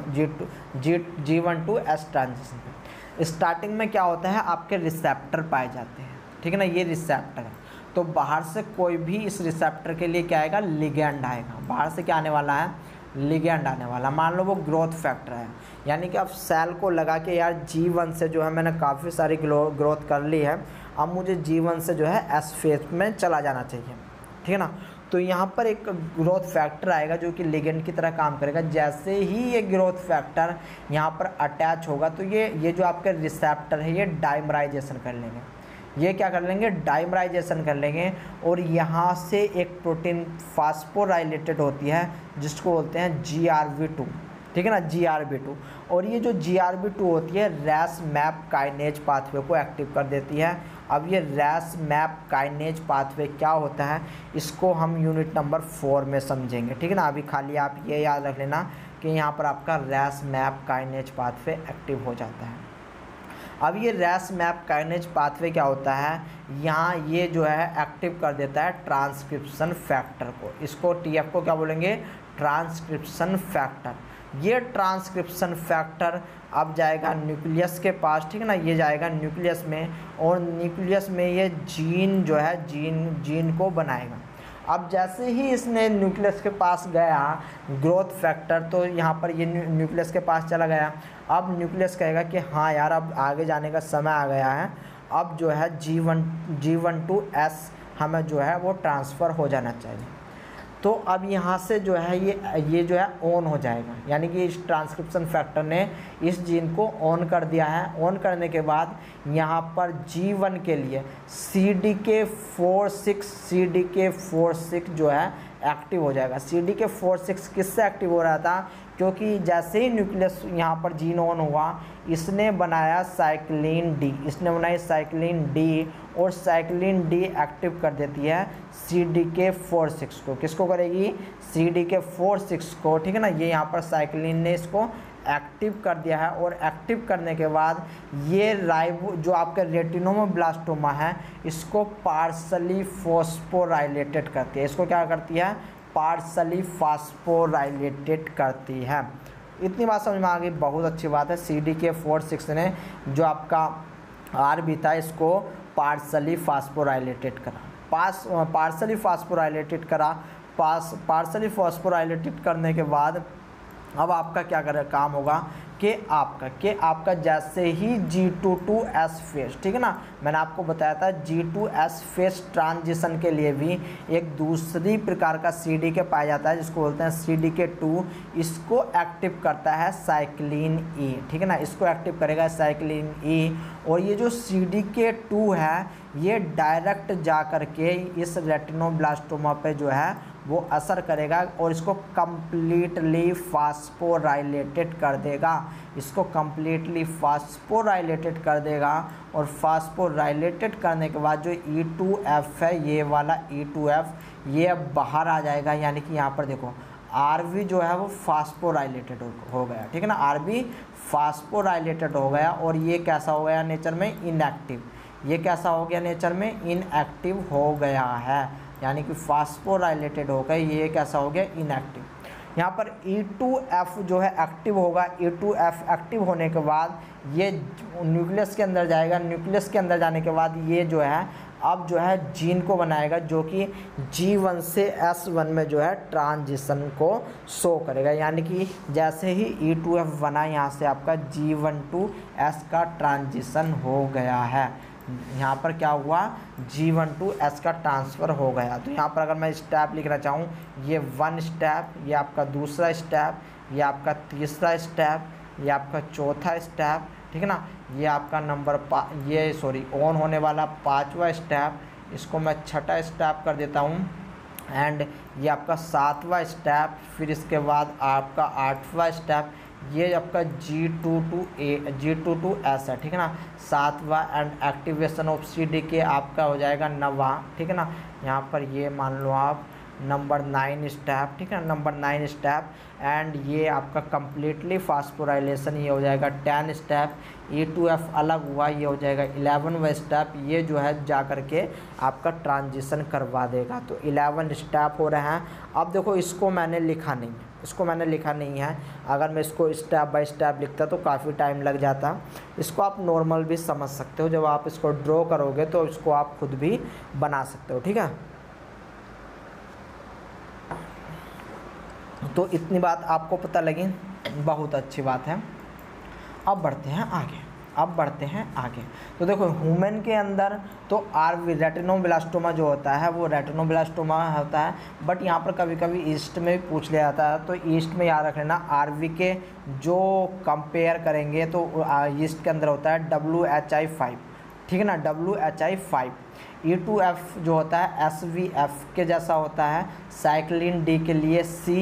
G1-S ट्रांजिशन पे। स्टार्टिंग में क्या होता है, आपके रिसेप्टर पाए जाते हैं, ठीक है ना, ये रिसेप्टर है। तो बाहर से कोई भी इस रिसेप्टर के लिए क्या आएगा, लिगेंड आएगा। बाहर से क्या आने वाला है, लिगेंड आने वाला। मान लो वो ग्रोथ फैक्टर है, यानी कि अब सेल को लगा के यार G1 से जो है मैंने काफ़ी सारी ग्रोथ कर ली है, अब मुझे G1 से जो है S फेज में चला जाना चाहिए, ठीक है ना। तो यहाँ पर एक ग्रोथ फैक्टर आएगा जो कि लिगेंड की तरह काम करेगा। जैसे ही ये ग्रोथ फैक्टर यहाँ पर अटैच होगा तो ये जो आपके रिसेप्टर है ये डाइमराइजेशन कर लेंगे, ये क्या कर लेंगे, डाइमराइजेशन कर लेंगे और यहाँ से एक प्रोटीन फास्फोराइलेटेड होती है जिसको बोलते हैं GRB2, ठीक है ना, GRB2। और ये जो GRB2 होती है रैस मैप काइनेज पाथवे को एक्टिव कर देती है। अब ये रैस मैप काइनेज पाथवे क्या होता है इसको हम यूनिट नंबर 4 में समझेंगे, ठीक है ना। अभी खाली आप ये याद रख लेना कि यहाँ पर आपका Ras MAP kinase pathway active हो जाता है। अब ये रैस मैप काइनेज पाथवे क्या होता है, यहाँ ये जो है एक्टिव कर देता है ट्रांसक्रिप्शन फैक्टर को। इसको TF को क्या बोलेंगे, ट्रांसक्रिप्शन फैक्टर। ये ट्रांसक्रिप्शन फैक्टर अब जाएगा न्यूक्लियस के पास, ठीक है ना, ये जाएगा न्यूक्लियस में और न्यूक्लियस में ये जीन जो है जीन को बनाएगा। अब जैसे ही इसने न्यूक्लियस के पास गया ग्रोथ फैक्टर, तो यहाँ पर ये न्यूक्लियस के पास चला गया। अब न्यूक्लियस कहेगा कि हाँ यार अब आगे जाने का समय आ गया है, अब जो है G1 to S हमें जो है वो ट्रांसफ़र हो जाना चाहिए। तो अब यहाँ से जो है ये जो है ऑन हो जाएगा, यानी कि इस ट्रांसक्रिप्शन फैक्टर ने इस जीन को ऑन कर दिया है। ऑन करने के बाद यहाँ पर G1 के लिए CDK4/6 जो है एक्टिव हो जाएगा। CDK4/6 किससे एक्टिव हो रहा था, क्योंकि जैसे ही न्यूक्लियस यहाँ पर जीन ऑन हुआ इसने बनाया साइक्लिन डी, और साइक्लिन डी एक्टिव कर देती है CDK4/6 को। किसको करेगी, CDK4/6 को, ठीक है ना। ये यहाँ पर साइक्लिन ने इसको एक्टिव कर दिया है और एक्टिव करने के बाद ये राइबो जो आपका रेटिनोब्लास्टोमा है इसको पार्शली फॉस्फोराइलेटेड करती है। इसको क्या करती है, पार्शली फॉस्फोराइलेटेड करती है। इतनी बात समझ में आ गई, बहुत अच्छी बात है। CDK4/6 ने जो आपका RB था इसको पार्शली फॉस्फोराइलेटेड करा, पार्शली फॉस्फोराइलेटेड करने के बाद अब आपका क्या काम होगा कि आपका जैसे ही G2S फेज, ठीक है ना, मैंने आपको बताया था G2S फेज ट्रांजिशन के लिए भी एक दूसरी प्रकार का CDK पाया जाता है जिसको बोलते हैं CDK2। इसको एक्टिव करता है साइक्लिन E, ठीक है ना, इसको एक्टिव करेगा साइक्लिन E। और ये जो CDK2 है ये डायरेक्ट जा कर के इस रेटिनोब्लास्टोमा पे जो है वो असर करेगा और इसको कम्प्लीटली फास्फोराइलेटेड कर देगा, और फास्फोराइलेटेड करने के बाद जो E2F है, ये वाला E2F ये अब बाहर आ जाएगा। यानी कि यहाँ पर देखो RB जो है वो फास्फोराइलेटेड हो गया, ठीक है ना, RB फास्फोराइलेटेड हो गया और ये कैसा हो गया नेचर में, इनएक्टिव। ये कैसा हो गया नेचर में, इनएक्टिव हो गया है, यानी कि फास्फोराइलेटेड हो गया, ये कैसा हो गया, इनएक्टिव। यहाँ पर E2F जो है एक्टिव होगा। E2F एक्टिव होने के बाद ये न्यूक्लियस के अंदर जाएगा। न्यूक्लियस के अंदर जाने के बाद ये जो है अब जो है जीन को बनाएगा जो कि G1 से S1 में जो है ट्रांजिशन को शो करेगा। यानी कि जैसे ही E2F बना यहाँ से आपका G1 to S का ट्रांजिशन हो गया है। यहाँ पर क्या हुआ, G1 to S का ट्रांसफ़र हो गया। तो यहाँ पर अगर मैं स्टेप लिखना चाहूँ, ये 1 स्टेप, ये आपका दूसरा स्टेप, ये आपका तीसरा स्टेप, ये आपका चौथा स्टेप, ठीक है ना, ये आपका ऑन होने वाला 5वां स्टेप, इसको मैं 6ठा स्टेप कर देता हूँ। एंड ये आपका 7वां स्टेप, फिर इसके बाद आपका 8वां स्टेप, ये आपका G2 to S है, ठीक है ना, 7वां। एंड एक्टिवेशन ऑफ CDK आपका हो जाएगा 9वां, ठीक है ना। यहाँ पर ये मान लो आप नंबर 9 स्टेप, ठीक है ना, नंबर 9 स्टेप। एंड ये आपका कम्प्लीटली फास्फोराइलेशन ये हो जाएगा 10 स्टेप। E2F अलग हुआ, ये हो जाएगा 11वां स्टेप। ये जो है जा कर के आपका ट्रांजिशन करवा देगा। तो 11 स्टेप हो रहे हैं। अब देखो इसको मैंने लिखा नहीं है, अगर मैं इसको स्टेप बाय स्टेप लिखता तो काफ़ी टाइम लग जाता। इसको आप नॉर्मल भी समझ सकते हो, जब आप इसको ड्रॉ करोगे तो इसको आप खुद भी बना सकते हो, ठीक है। तो इतनी बात आपको पता लगी, बहुत अच्छी बात है। अब बढ़ते हैं आगे। तो देखो ह्यूमन के अंदर तो RB रेटिनोब्लास्टोमा जो होता है वो रेटिनोब्लास्टोमा होता है, बट यहाँ पर कभी कभी ईस्ट में भी पूछ लिया जाता है। तो ईस्ट में याद रख लेना, RB के जो कंपेयर करेंगे तो ईस्ट के अंदर होता है WHI5, ठीक है ना, WHI5। E2F जो होता है SVF के जैसा होता है। साइक्लिन डी के लिए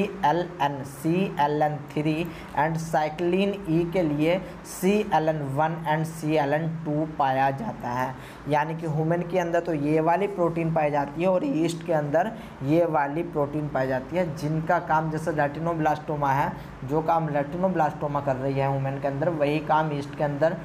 CLN3 एंड साइक्लिन E के लिए CLN1 एंड CLN2 पाया जाता है। यानी कि ह्यूमन के अंदर तो ये वाली प्रोटीन पाई जाती है और ईस्ट के अंदर ये वाली प्रोटीन पाई जाती है, जिनका काम जैसे रेटिनोब्लास्टोमा है, जो काम रेटिनोब्लास्टोमा कर रही है ह्यूमन के अंदर, वही काम ईस्ट के अंदर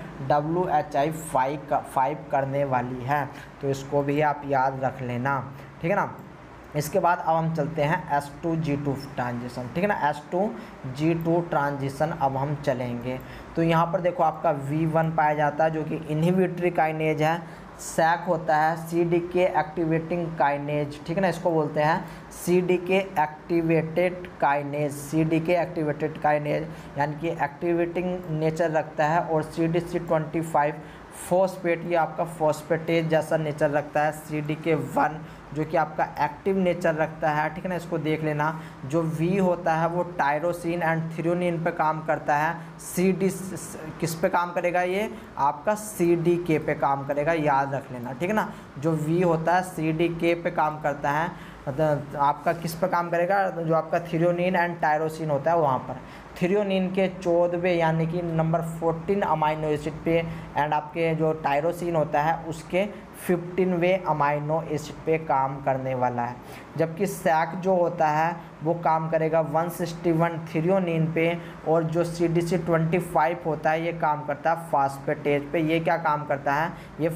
WHI5 करने वाली है। तो इसको भी आप याद रख लेना, ठीक है ना। इसके बाद अब हम चलते हैं S2G2 ट्रांजिशन, ठीक है ना। S2G2 ट्रांजिशन अब हम चलेंगे। तो यहाँ पर देखो आपका V1 पाया जाता है जो कि इनहिबिटरी काइनेज है। सैक होता है CDK एक्टिवेटिंग काइनेज, ठीक है ना, इसको बोलते हैं CDK activated kinase. CDK activated kinase यानी कि एक्टिवेटिंग नेचर रखता है। और CDC25 फॉस्फेट, ये आपका फॉस्फेटेज जैसा नेचर रखता है। CDK1 जो कि आपका एक्टिव नेचर रखता है, ठीक है ना, इसको देख लेना। जो V होता है वो टायरोसिन एंड थ्रियोनिन पे काम करता है। किस पे काम करेगा, ये आपका CDK पे काम करेगा, याद रख लेना, ठीक है ना। जो V होता है CDK पे काम करता है, आपका किस पे काम करेगा, जो आपका थ्रियोनिन एंड टायरोसिन होता है वहाँ पर। थ्रियोनिन के 14वें यानी कि नंबर 14 अमाइनो एसिड पे, एंड आपके जो टायरोसिन होता है उसके 15वें अमाइनो एसिड पे काम करने वाला है। जबकि सैक जो होता है वो काम करेगा 161 थ्रियोनिन पे, और जो CDC25 होता है ये काम करता है फास्फेटेज पे। ये क्या काम करता है, ये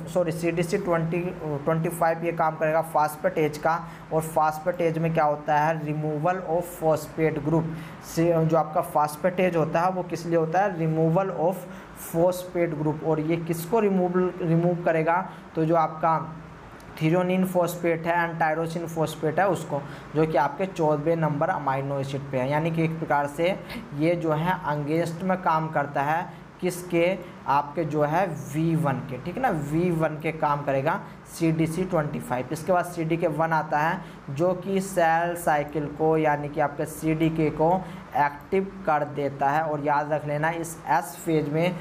CDC25 ये काम करेगा फास्फेटेज का। और फास्फेटेज में क्या होता है, रिमूवल ऑफ फॉस्फेट ग्रुप। जो आपका फास्फेटेज होता है वो किस लिए होता है, रिमूवल ऑफ फॉस्फेट ग्रुप। और ये किसको रिमूव करेगा, तो जो आपका थ्रियोनिन फॉस्फेट है एंड टायरोसिन फॉस्फेट है उसको, जो कि आपके 14वें नंबर अमाइनो एसिड पे है। यानी कि एक प्रकार से ये जो है अगेंस्ट में काम करता है, किसके, आपके जो है V1 के, ठीक है ना, V1 के काम करेगा CDC25। इसके बाद CDK1 आता है जो कि सेल साइकिल को यानी कि आपके CDK को एक्टिव कर देता है। और याद रख लेना इस S फेज में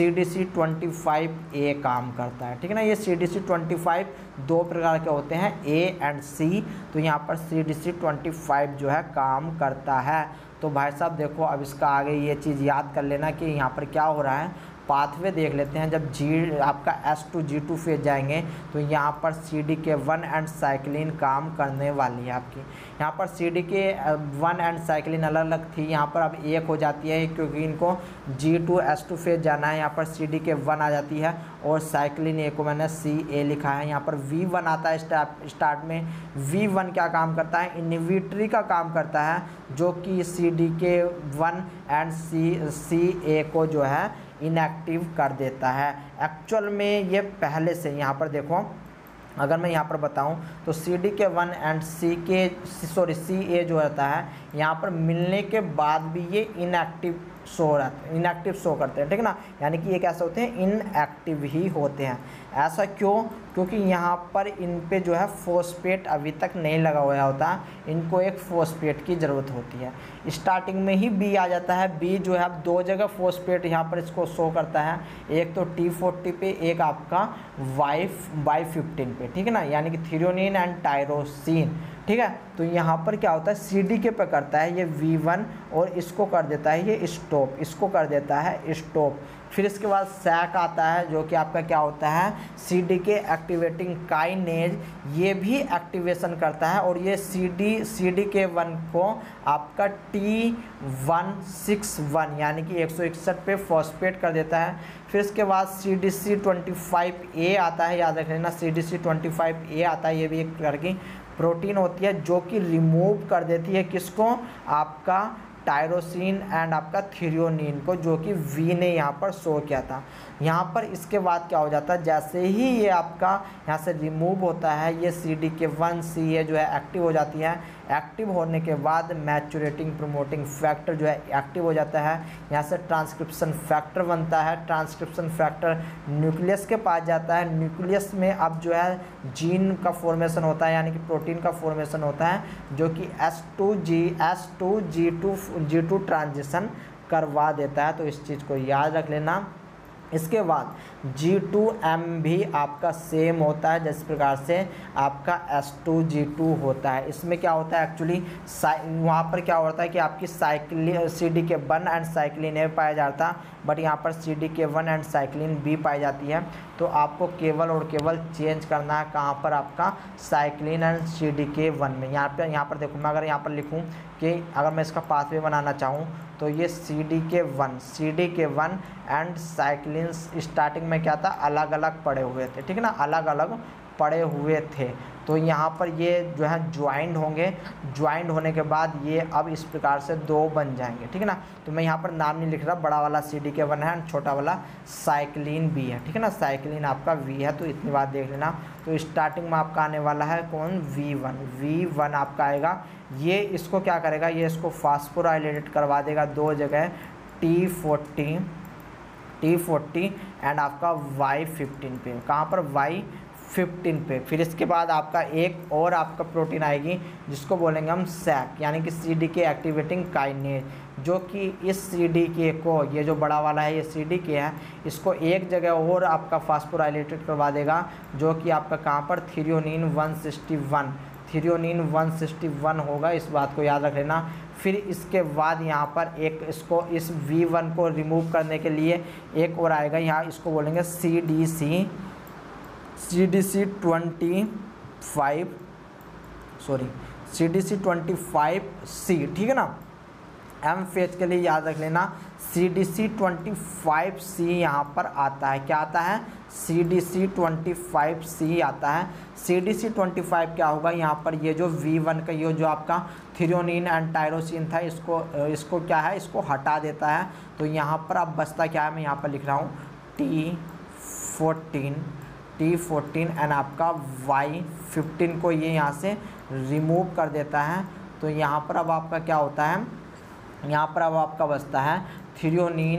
CDC25A काम करता है, ठीक है ना। ये CDC25 दो प्रकार के होते हैं, A एंड C। तो यहाँ पर CDC25 जो है काम करता है। तो भाई साहब देखो, अब इसका आगे ये चीज़ याद कर लेना कि यहाँ पर क्या हो रहा है, पाथवे देख लेते हैं। जब आपका S2G2 फेज जाएंगे तो यहाँ पर CDK1 एंड साइक्लिन काम करने वाली है आपकी। यहाँ पर CDK1 एंड साइक्लिन अलग अलग थी, यहाँ पर अब एक हो जाती है क्योंकि इनको G2 S2 फेज जाना है। यहाँ पर CDK1 आ जाती है और साइक्लिन ए को मैंने CA लिखा है। यहाँ पर V1 आता है स्टार्ट में। V1 क्या काम करता है, इनहिबिटरी का काम करता है, जो कि CDK1 एंड CA को जो है इनएक्टिव कर देता है। एक्चुअल में ये पहले से, यहाँ पर देखो अगर मैं यहाँ पर बताऊँ तो CDK1 एंड CA जो रहता है यहाँ पर मिलने के बाद भी ये इनएक्टिव शो करते हैं, ठीक है ना। यानी कि ये कैसे होते हैं, इनएक्टिव ही होते हैं। ऐसा क्यों, क्योंकि यहाँ पर इन पे जो है फॉस्फेट अभी तक नहीं लगा हुआ होता, इनको एक फॉस्फेट की ज़रूरत होती है। स्टार्टिंग में ही B आ जाता है। B जो है अब दो जगह फॉस्फेट यहाँ पर इसको शो करता है, एक तो T40 पे, एक आपका Y15 पे, ठीक है ना, यानी कि थ्रियोनिन एंड टायरोसिन, ठीक है। तो यहाँ पर क्या होता है, CDK पे करता है ये V1 और इसको कर देता है ये स्टॉप, इसको कर देता है स्टॉप। फिर इसके बाद सैक आता है जो कि आपका क्या होता है, CDK एक्टिवेटिंग काइनेज, ये भी एक्टिवेशन करता है और ये CDK1 को आपका T161 यानी कि 161 पे फॉस्फेट कर देता है। फिर इसके बाद CDC25A आता है, याद रख लेना CDC25A आता है। ये भी एक प्रकार की प्रोटीन होती है जो कि रिमूव कर देती है किसको, आपका टायरोसिन एंड आपका थ्रियोनिन को, जो कि V ने यहाँ पर शो किया था। यहाँ पर इसके बाद क्या हो जाता है, जैसे ही ये आपका यहाँ से रिमूव होता है, ये CDK1 CA जो है एक्टिव हो जाती है। एक्टिव होने के बाद मैचुरेटिंग प्रोमोटिंग फैक्टर जो है एक्टिव हो जाता है। यहाँ से ट्रांसक्रिप्शन फैक्टर बनता है। ट्रांसक्रिप्शन फैक्टर न्यूक्लियस के पास जाता है। न्यूक्लियस में अब जो है जीन का फॉर्मेशन होता है, यानी कि प्रोटीन का फॉर्मेशन होता है, जो कि S2G2 ट्रांजिशन करवा देता है। तो इस चीज़ को याद रख लेना। इसके बाद G2M भी आपका सेम होता है जिस प्रकार से आपका S2G2 होता है। इसमें क्या होता है एक्चुअली, वहाँ पर क्या होता है कि आपकी साइक्लिन CDK1 एंड साइक्लिन ए पाया जाता है, बट यहाँ पर CDK1 एंड साइक्लिन बी पाई जाती है। तो आपको केवल और केवल चेंज करना है कहाँ पर, आपका साइक्लिन एंड CDK1 में। यहाँ पर देखो, मैं अगर यहाँ पर लिखूँ कि अगर मैं इसका पाथवे बनाना चाहूँ तो ये CDK1 एंड साइक्लिन स्टार्टिंग में क्या था, अलग अलग पड़े हुए थे, ठीक है ना, अलग अलग पड़े हुए थे। तो यहाँ पर ये जो है ज्वाइंट होंगे, ज्वाइंट होने के बाद ये अब इस प्रकार से दो बन जाएंगे, ठीक है ना। तो मैं यहाँ पर नाम नहीं लिख रहा, बड़ा वाला CDK1 है एंड छोटा वाला साइक्लिन बी है, ठीक है ना, साइक्लिन आपका V है। तो इतनी बात देख लेना। तो स्टार्टिंग में आपका आने वाला है कौन, V1 आपका आएगा। ये इसको क्या करेगा, ये इसको फास्फोराइलेटेड करवा देगा दो जगह, T40 एंड आपका Y15 पे, कहाँ पर, Y15 पे। फिर इसके बाद आपका एक और आपका प्रोटीन आएगी जिसको बोलेंगे हम सैक, यानी कि CDK एक्टिवेटिंग काइनेज, जो कि इस CDK को, ये जो बड़ा वाला है ये CDK है, इसको एक जगह और आपका फास्फोराइलेटेड करवा देगा, जो कि आपका कहाँ पर, थ्रियोनिन 161 होगा। इस बात को याद रख लेना। फिर इसके बाद यहाँ पर एक इसको, इस V1 को रिमूव करने के लिए एक और आएगा, यहाँ इसको बोलेंगे CDC25C, ठीक है ना। M फेज के लिए याद रख लेना CDC25C यहाँ पर आता है। क्या आता है, CDC25C आता है। CDC25 क्या होगा, यहाँ पर ये जो V1 का, ये जो आपका थ्रियोनिन एंड टायरोसिन था, इसको क्या है, इसको हटा देता है। तो यहाँ पर अब बचता क्या है, मैं यहाँ पर लिख रहा हूँ T14 एंड आपका Y15 को ये यहाँ से रिमूव कर देता है। तो यहाँ पर अब आपका क्या होता है, यहाँ पर अब आपका बचता है थ्रियोनिन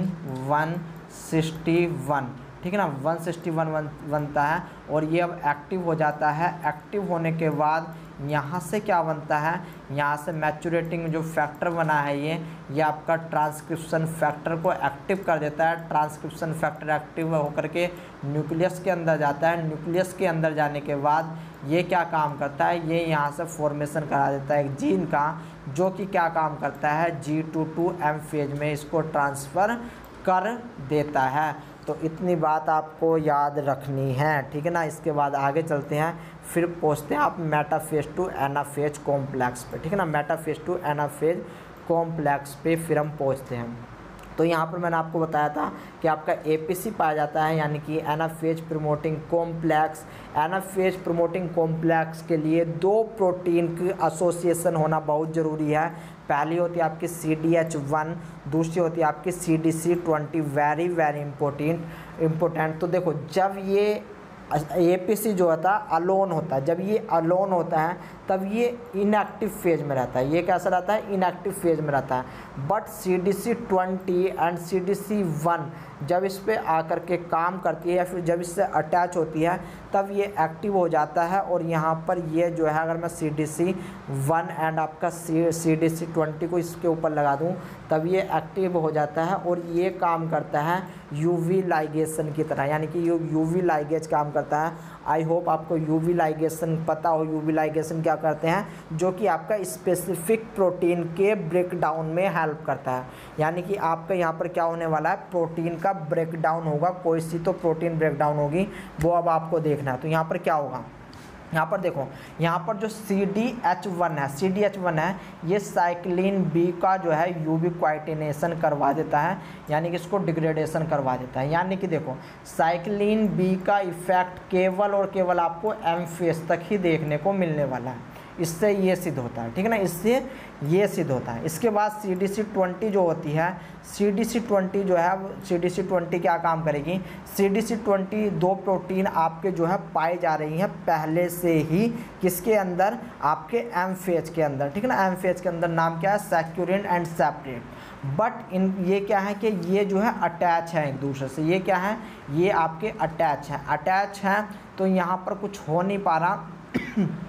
161, ठीक है ना, 161 बनता है और ये अब एक्टिव हो जाता है। एक्टिव होने के बाद यहाँ से क्या बनता है, यहाँ से मैचुरेटिंग जो फैक्टर बना है ये आपका ट्रांसक्रिप्शन फैक्टर को एक्टिव कर देता है। ट्रांसक्रिप्शन फैक्टर एक्टिव होकर के न्यूक्लियस के अंदर जाता है। न्यूक्लियस के अंदर जाने के बाद ये क्या काम करता है, ये यहाँ से फॉर्मेशन करा देता है एक जीन का, जो कि क्या काम करता है, G2M फेज में इसको ट्रांसफ़र कर देता है। तो इतनी बात आपको याद रखनी है, ठीक है ना। इसके बाद आगे चलते हैं, फिर पहुँचते हैं आप मेटाफेज टू एनाफेज कॉम्प्लेक्स पे, ठीक है ना। मेटाफेज टू एनाफेज कॉम्प्लेक्स पे फिर हम पहुँचते हैं। तो यहाँ पर मैंने आपको बताया था कि आपका APC पाया जाता है, यानी कि anaphase promoting complex. Anaphase promoting complex के लिए दो प्रोटीन की एसोसिएशन होना बहुत ज़रूरी है। पहली होती है आपकी CDH1, दूसरी होती है आपकी CDC20। Very very important. तो देखो, जब ये APC जो होता है अलोन होता है, जब ये अलोन होता है तब ये इनएक्टिव फेज में रहता है। ये कैसा रहता है, इनएक्टिव फेज में रहता है। बट CDC20 एंड CDC1 जब इस पे आकर के काम करती है या फिर जब इससे अटैच होती है तब ये एक्टिव हो जाता है। और यहाँ पर ये जो है, अगर मैं CDC1 एंड आपका CDC20 को इसके ऊपर लगा दूँ तब ये एक्टिव हो जाता है और ये काम करता है UV लाइगेशन की तरह, यानी कि UV लाइगेज काम करता है। आई होप आपको UV लाइगेशन पता हो। UV लाइगेशन क्या करते हैं, जो कि आपका स्पेसिफिक प्रोटीन के ब्रेकडाउन में हेल्प करता है। यानी कि आपका यहाँ पर क्या होने वाला है, प्रोटीन का ब्रेकडाउन होगा, कोई सी तो प्रोटीन ब्रेकडाउन होगी, वो अब आपको देखना है। तो यहाँ पर क्या होगा, यहाँ पर देखो, यहाँ पर जो CDH1 है ये साइक्लिन बी का जो है UV क्वाइटिनेशन करवा देता है, यानी कि इसको डिग्रेडेशन करवा देता है। यानी कि देखो, साइक्लिन बी का इफेक्ट केवल और केवल आपको M फेज तक ही देखने को मिलने वाला है। इससे ये सिद्ध होता है, ठीक है ना, इससे ये सिद्ध होता है। इसके बाद CDC20 जो होती है, CDC20 जो है, CDC20 क्या काम करेगी, CDC20 दो प्रोटीन आपके जो है पाई जा रही हैं पहले से ही, किसके अंदर, आपके M फेज के अंदर, ठीक है ना। M फेज के अंदर नाम क्या है, सैक्यूरिन एंड सेपरेट। बट इन ये क्या है कि ये जो है अटैच है एक दूसरे से। ये क्या है, ये आपके अटैच हैं। तो यहाँ पर कुछ हो नहीं पा रहा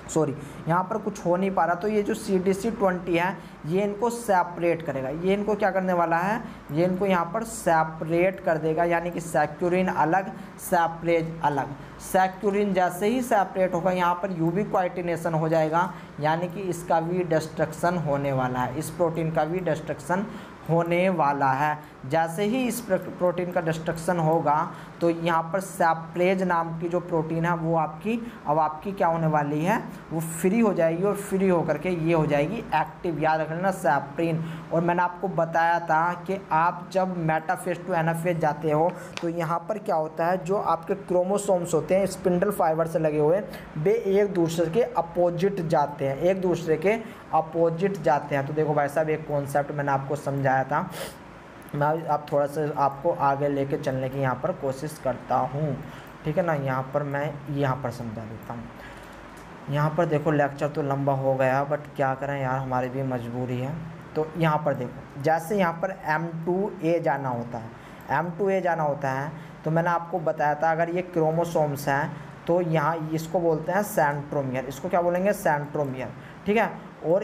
सॉरी यहाँ पर कुछ हो नहीं पा रहा, तो ये जो CDC20 है ये इनको सेपरेट करेगा। ये इनको क्या करने वाला है, ये इनको यहाँ पर सेपरेट कर देगा, यानी कि सैक्यूरिन अलग सैपरेज अलग। सैक्यूरिन जैसे ही सेपरेट होगा यहाँ पर यूवी क्वाइटिनेशन हो जाएगा, यानी कि इसका भी डिस्ट्रक्शन होने वाला है, इस प्रोटीन का भी डिस्ट्रक्शन होने वाला है। जैसे ही इस प्रोटीन का डिस्ट्रक्शन होगा तो यहाँ पर सैपरेज नाम की जो प्रोटीन है वो आपकी क्या होने वाली है, वो फ्री हो जाएगी, और फ्री होकर के ये हो जाएगी एक्टिव। याद रख लेना सैप्रीन। और मैंने आपको बताया था कि आप जब मेटाफेज टू एनाफेज जाते हो तो यहाँ पर क्या होता है, जो आपके क्रोमोसोम्स होते हैं स्पिंडल फाइबर से लगे हुए, वे एक दूसरे के अपोजिट जाते हैं, एक दूसरे के अपोजिट जाते हैं। तो देखो भाई साहब, एक कॉन्सेप्ट मैंने आपको समझाया था, मैं आप थोड़ा सा आपको आगे लेके चलने की यहाँ पर कोशिश करता हूँ, ठीक है ना। यहाँ पर मैं यहाँ पर समझा देता हूँ। यहाँ पर देखो लेक्चर तो लंबा हो गया, बट क्या करें यार, हमारी भी मजबूरी है। तो यहाँ पर देखो, जैसे यहाँ पर M2A जाना होता है, M2A जाना होता है, तो मैंने आपको बताया था अगर ये क्रोमोसोम्स हैं तो यहाँ इसको बोलते हैं सेंट्रोमियर। इसको क्या बोलेंगे, सेंट्रोमियर, ठीक है। और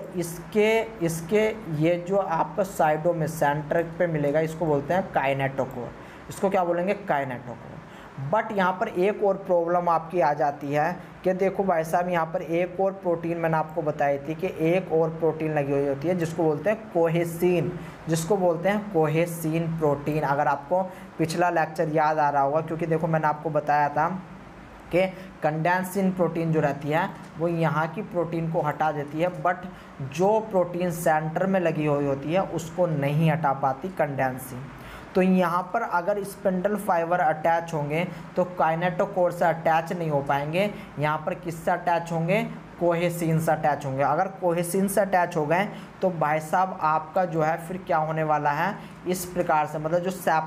इसके ये जो आपका साइडों में सेंटर पे मिलेगा, इसको बोलते हैं काइनेटोकोर। इसको क्या बोलेंगे, काइनेटोकोर। बट यहाँ पर एक और प्रॉब्लम आपकी आ जाती है कि देखो भाई साहब, यहाँ पर एक और प्रोटीन मैंने आपको बताई थी कि एक और प्रोटीन लगी हुई होती है जिसको बोलते हैं कोहेसिन, जिसको बोलते हैं कोहेसिन प्रोटीन। अगर आपको पिछला लेक्चर याद आ रहा होगा, क्योंकि देखो मैंने आपको बताया था कि कंडेंसिन प्रोटीन जो रहती है वो यहाँ की प्रोटीन को हटा देती है, बट जो प्रोटीन सेंटर में लगी हुई होती है उसको नहीं हटा पाती कंडेंसिन। तो यहाँ पर अगर स्पिंडल फाइबर अटैच होंगे तो काइनेटोकोर से अटैच नहीं हो पाएंगे, यहाँ पर किससे अटैच होंगे, कोहेसिन से अटैच होंगे। अगर कोहेसिन से अटैच हो गए तो भाई साहब आपका जो है फिर क्या होने वाला है, इस प्रकार से, मतलब जो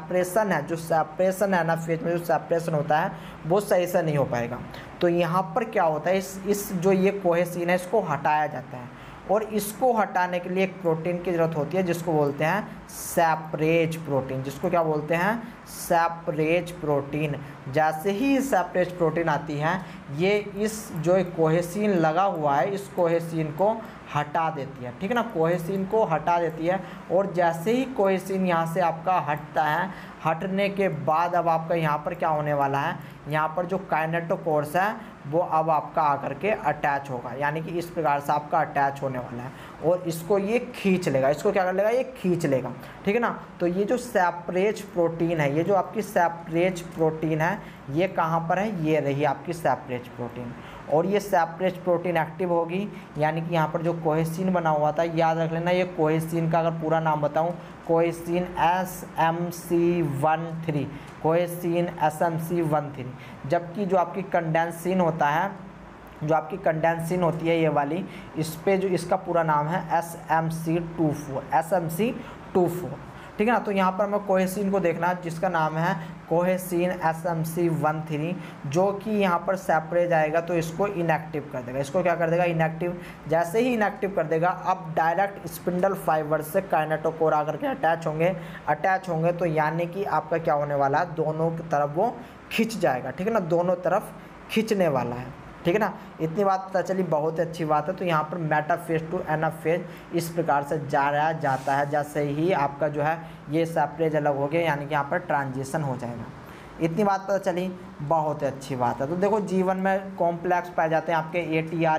सेपरेशन है ना, फेज में जो सेपरेशन होता है वो सही से नहीं हो पाएगा। तो यहाँ पर क्या होता है, इस जो ये कोहेसिन है इसको हटाया जाता है, और इसको हटाने के लिए एक प्रोटीन की ज़रूरत होती है जिसको बोलते हैं सेपरेज प्रोटीन। जिसको क्या बोलते हैं, सेपरेज प्रोटीन। जैसे ही सेपरेज प्रोटीन आती है, ये इस जो कोहेसिन लगा हुआ है इस कोहेसिन को हटा देती है, ठीक है ना, कोहेसिन को हटा देती है। और जैसे ही कोहेसिन यहाँ से आपका हटता है, हटने के बाद अब आपका यहाँ पर क्या होने वाला है, यहाँ पर जो काइनेटोकोर्स है वो अब आपका आकर के अटैच होगा, यानी कि इस प्रकार से आपका अटैच होने वाला है, और इसको ये खींच लेगा। इसको क्या कर लेगा, ये खींच लेगा, ठीक है ना। तो ये जो सेपरेज प्रोटीन है, ये जो आपकी सेपरेज प्रोटीन है, ये कहाँ पर है, ये रही आपकी सेपरेज प्रोटीन। और ये सेपरेज प्रोटीन एक्टिव होगी, यानी कि यहाँ पर जो कोहेसिन बना हुआ था, याद रख लेना, ये कोहेसिन का अगर पूरा नाम बताऊँ, कोहेसिन SMC13, कोहेसिन SMC13। जबकि जो आपकी कंडेंसिन होता है, जो आपकी कंडेंसिन होती है ये वाली, इस पे जो इसका पूरा नाम है SMC24, ठीक है ना। तो यहाँ पर हमें कोहेसिन को देखना जिसका नाम है कोहेसिन SMC13, जो कि यहाँ पर सेपरेज आएगा तो इसको इनएक्टिव कर देगा। इसको क्या कर देगा, इनएक्टिव। जैसे ही इनएक्टिव कर देगा, अब डायरेक्ट स्पिंडल फाइबर से काइनेटोकोर आकर के अटैच होंगे तो यानी कि आपका क्या होने वाला है, दोनों की तरफ वो खिंच जाएगा, ठीक है ना, दोनों तरफ खींचने वाला है, ठीक है ना। इतनी बात पता चली, बहुत अच्छी बात है। तो यहाँ पर मेटाफेज टू एनाफेज इस प्रकार से जाता है, जैसे ही आपका जो है ये सेपरेज अलग हो गया, यानी कि यहाँ पर ट्रांजिशन हो जाएगा। इतनी बात पता चली, बहुत अच्छी बात है। तो देखो जीवन में कॉम्प्लेक्स पाए जाते हैं आपके ATR,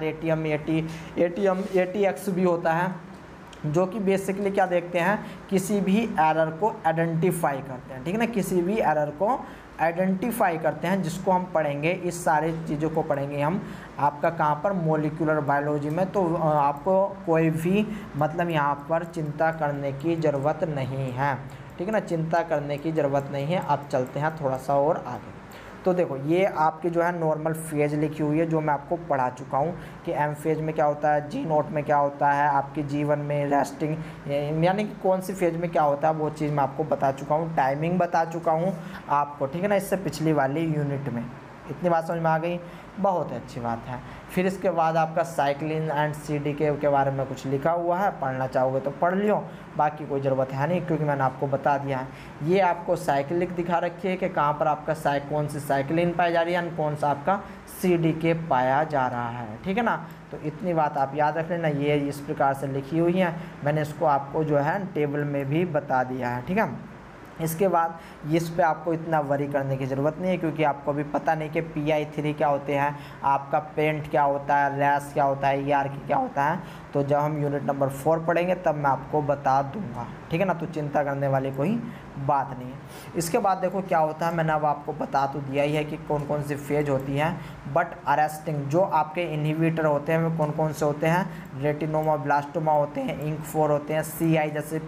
ATX भी होता है, जो कि बेसिकली क्या देखते हैं, किसी भी एरर को आइडेंटिफाई करते हैं, ठीक है ना, किसी भी एरर को आइडेंटिफाई करते हैं, जिसको हम पढ़ेंगे, इस सारी चीज़ों को पढ़ेंगे हम आपका कहाँ पर, मॉलिक्यूलर बायोलॉजी में। तो आपको कोई भी मतलब यहाँ पर चिंता करने की ज़रूरत नहीं है, ठीक है ना, चिंता करने की ज़रूरत नहीं है। अब चलते हैं थोड़ा सा और आगे। तो देखो ये आपकी जो है नॉर्मल फेज लिखी हुई है, जो मैं आपको पढ़ा चुका हूँ कि M फेज में क्या होता है, G नोट में क्या होता है, आपके जीवन में रेस्टिंग यानी कि कौन सी फेज में क्या होता है, वो चीज़ मैं आपको बता चुका हूँ, टाइमिंग बता चुका हूँ आपको, ठीक है ना, इससे पिछली वाली यूनिट में। इतनी बात समझ में आ गई, बहुत अच्छी बात है। फिर इसके बाद आपका साइक्लिन एंड CDK के बारे में कुछ लिखा हुआ है, पढ़ना चाहोगे तो पढ़ लियो, बाकी कोई ज़रूरत है नहीं, क्योंकि मैंने आपको बता दिया है। ये आपको साइक्लिक दिखा रखी है कि कहाँ पर आपका कौन सी साइक्लिन पाई जा रही है, कौन सा आपका CDK पाया जा रहा है, ठीक है ना। तो इतनी बात आप याद रख लेना, ये इस प्रकार से लिखी हुई है, मैंने इसको आपको जो है टेबल में भी बता दिया है, ठीक है। इसके बाद इस पे आपको इतना वरी करने की ज़रूरत नहीं है, क्योंकि आपको अभी पता नहीं कि PI3 क्या होते हैं, आपका पेंट क्या होता है, रैस क्या होता है, ERK क्या होता है। तो जब हम यूनिट नंबर 4 पढ़ेंगे तब मैं आपको बता दूंगा, ठीक है ना। तो चिंता करने वाली कोई बात नहीं है। इसके बाद देखो क्या होता है, मैंने अब आपको बता तो दिया ही है कि कौन कौन सी फेज होती हैं, बट अरेस्टिंग जो आपके इनहिबिटर होते हैं वो कौन कौन से होते हैं, रेटिनोमा ब्लास्टोमा होते हैं, इंक4 होते हैं, CI जैसे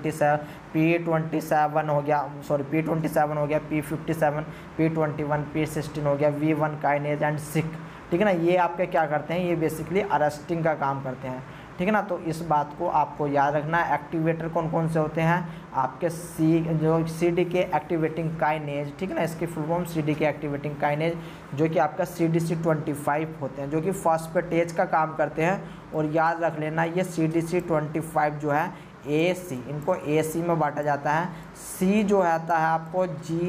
P27 हो गया, P27 हो गया, P57, P21, P16 हो गया, V1 काइनेज एंड सिक, ठीक है ना। ये आपके क्या करते हैं, ये बेसिकली अरेस्टिंग का काम करते हैं, ठीक है ना। तो इस बात को आपको याद रखना है। एक्टिवेटर कौन कौन से होते हैं, आपके CDK एक्टिवेटिंग काइनेज, ठीक है ना, इसकी full form CDK activating kinase, जो कि आपका CDC25 होते हैं, जो कि फॉस्फेटेज का काम करते हैं। और याद रख लेना ये CDC25 जो है AC, इनको AC में बांटा जाता है। C जो आता है आपको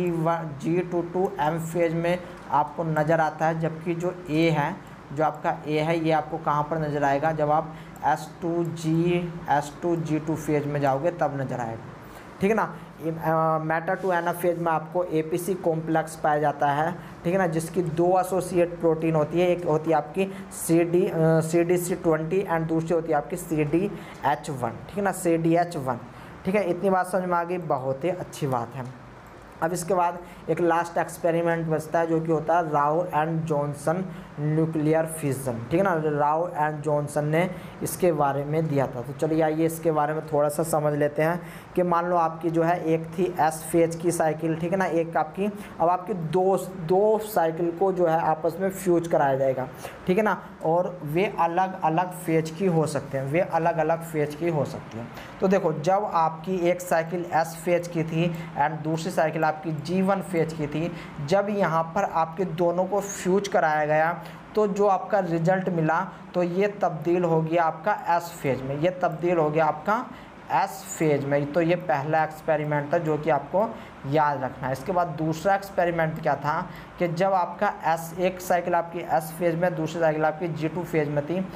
G22M फेज में आपको नज़र आता है, जबकि जो A है, जो आपका A है, ये आपको कहाँ पर नज़र आएगा, जब आप S2G2 फेज में जाओगे तब नज़र आएगा, ठीक है ना। मेटा टू एना फेज में आपको APC कॉम्प्लेक्स पाया जाता है, ठीक है ना, जिसकी 2 एसोसिएट प्रोटीन होती है, एक होती है आपकी CDC20 एंड दूसरी होती है आपकी CDH1, ठीक है ना, CDH1, ठीक है। इतनी बात समझ में आ गई, बहुत ही अच्छी बात है। अब इसके बाद एक लास्ट एक्सपेरिमेंट बचता है, जो कि होता है Rao and Johnson nuclear fusion, ठीक है ना। राव एंड जॉनसन ने इसके बारे में दिया था। तो चलिए आइए इसके बारे में थोड़ा सा समझ लेते हैं कि मान लो आपकी जो है एक थी S फेज की साइकिल, ठीक है ना, एक आपकी, अब आपकी दो साइकिल को जो है आपस में फ्यूज कराया जाएगा, ठीक है ना, और वे अलग अलग फेज की हो सकते हैं, वे अलग अलग फेज की हो सकती हैं। तो देखो जब आपकी एक साइकिल S फेज की थी एंड दूसरी साइकिल आपकी G1 फेज की थी, जब यहाँ पर आपके दोनों को फ्यूज कराया गया तो जो आपका रिजल्ट मिला, तो ये तब्दील हो गया आपका S फेज में, ये तब्दील हो गया आपका S फेज में। तो ये पहला एक्सपेरिमेंट था जो कि आपको याद रखना है। इसके बाद दूसरा एक्सपेरिमेंट क्या था कि जब आपका एक साइकिल आपकी S फेज में, दूसरी साइकिल आपकी G2 फेज में थी,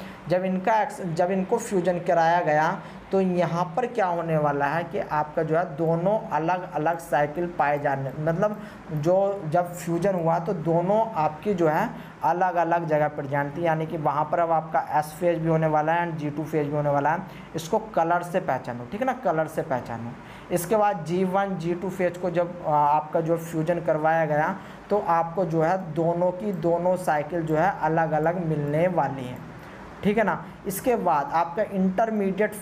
जब इनको फ्यूजन कराया गया तो यहाँ पर क्या होने वाला है कि आपका जो है दोनों अलग अलग साइकिल पाए जाने, मतलब जो जब फ्यूजन हुआ तो दोनों आपकी जो है अलग अलग जगह पर जानती, यानी कि वहाँ पर अब आपका S फेज भी होने वाला है एंड G2 फेज भी होने वाला है। इसको कलर से पहचानो, ठीक है ना, कलर से पहचानो। इसके बाद G1 G2 फेज को जब आपका जो फ्यूजन करवाया गया तो आपको जो है दोनों की दोनों साइकिल जो है अलग अलग मिलने वाली हैं, ठीक है ना। इसके बाद आपका इंटरमीडिएट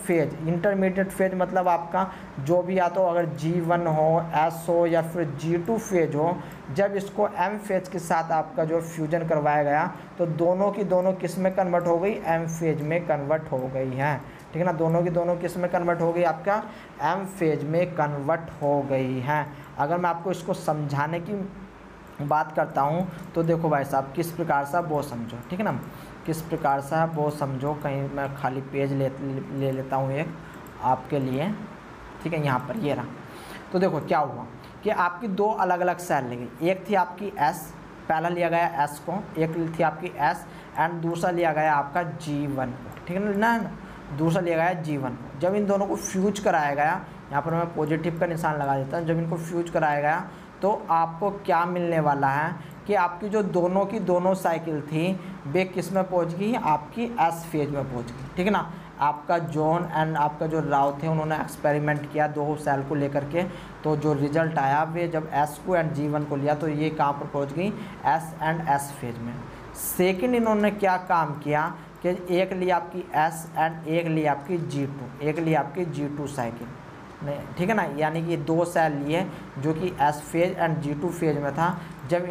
फेज मतलब आपका जो भी या तो अगर G1 हो, S हो या फिर G2 फेज हो, जब इसको M फेज के साथ आपका जो फ्यूजन करवाया गया तो दोनों की दोनों किस में कन्वर्ट हो गई, M फेज में कन्वर्ट हो गई हैं, ठीक है ना। दोनों की दोनों किस में कन्वर्ट हो गई, आपका M फेज में कन्वर्ट हो गई हैं। अगर मैं आपको इसको समझाने की बात करता हूँ तो देखो भाई साहब किस प्रकार से वो समझो, ठीक है ना, किस प्रकार से वो समझो। कहीं मैं खाली पेज ले लेता हूँ एक आपके लिए, ठीक है, यहाँ पर ये रहा। तो देखो क्या हुआ कि आपकी दो अलग अलग सेल ली गई, एक थी आपकी S, पहला लिया गया S को, एक थी आपकी S एंड दूसरा लिया गया आपका G1 को, ठीक है ना, दूसरा लिया गया G1 को। जब इन दोनों को फ्यूज कराया गया, यहाँ पर मैं पॉजिटिव का निशान लगा देता हूँ, जब इनको फ्यूज कराया गया तो आपको क्या मिलने वाला है कि आपकी जो दोनों की दोनों साइकिल थी वे किस में पहुंच गई, आपकी S फेज में पहुंच गई, ठीक है ना। आपका जॉन एंड आपका जो राव थे उन्होंने एक्सपेरिमेंट किया दो सेल को लेकर के, तो जो रिजल्ट आया वे जब S को एंड G1 को लिया तो ये कहाँ पर पहुंच गई, S एंड S फेज में। सेकंड इन्होंने क्या काम किया कि एक ली आपकी S एंड एक ली आपकी G2, एक ली आपकी G2 साइकिल, नहीं, ठीक है ना, यानी कि दो सेल लिए जो कि S phase and G2 phase में था। जब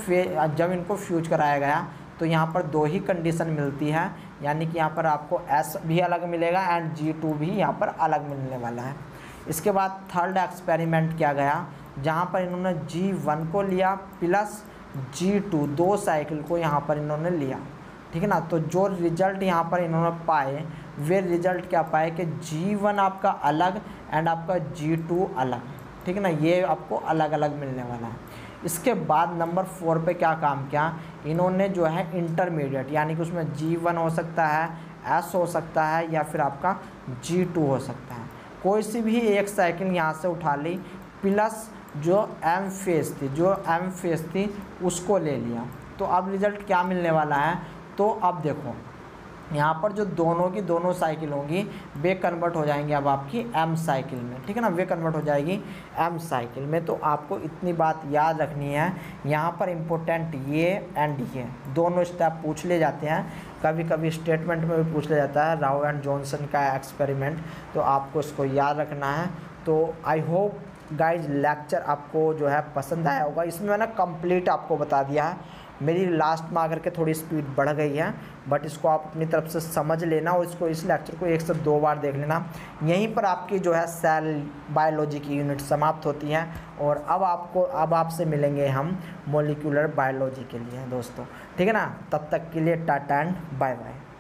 इनको फ्यूज कराया गया तो यहाँ पर दो ही कंडीशन मिलती है, यानी कि यहाँ पर आपको S भी अलग मिलेगा एंड G2 भी यहाँ पर अलग मिलने वाला है। इसके बाद थर्ड एक्सपेरिमेंट किया गया जहाँ पर इन्होंने G1 को लिया प्लस G2 दो साइकिल को यहाँ पर इन्होंने लिया, ठीक है ना। तो जो रिजल्ट यहाँ पर इन्होंने पाए वे रिजल्ट क्या पाए कि G1 आपका अलग एंड आपका G2 अलग, ठीक है ना, ये आपको अलग अलग मिलने वाला है। इसके बाद नंबर 4 पे क्या काम किया, इन्होंने जो है इंटरमीडिएट यानी कि उसमें G1 हो सकता है, S हो सकता है या फिर आपका G2 हो सकता है, कोई सी भी एक साइकिल यहाँ से उठा ली, प्लस जो M फेस थी उसको ले लिया। तो अब रिज़ल्ट क्या मिलने वाला है, तो अब देखो यहाँ पर जो दोनों की दोनों साइकिल होंगी वे कन्वर्ट हो जाएंगे अब आपकी M साइकिल में, ठीक है ना, वे कन्वर्ट हो जाएगी M साइकिल में। तो आपको इतनी बात याद रखनी है, यहाँ पर इम्पोर्टेंट ये एंड ये दोनों स्टेप पूछ ले जाते हैं, कभी कभी स्टेटमेंट में भी पूछ लिया जाता है, राव एंड जॉनसन का एक्सपेरिमेंट, तो आपको इसको याद रखना है। तो आई होप गाइज लेक्चर आपको जो है पसंद आया होगा। इसमें मैंने कंप्लीट आपको बता दिया है, मेरी लास्ट में आकर के थोड़ी स्पीड बढ़ गई है, बट इसको आप अपनी तरफ से समझ लेना और इसको इस लेक्चर को 1 से 2 बार देख लेना। यहीं पर आपकी जो है सेल बायोलॉजी की यूनिट समाप्त होती है और अब आपसे मिलेंगे हम मॉलिक्यूलर बायोलॉजी के लिए दोस्तों, ठीक है ना। तब तक के लिए टाटा एंड बाय बाय।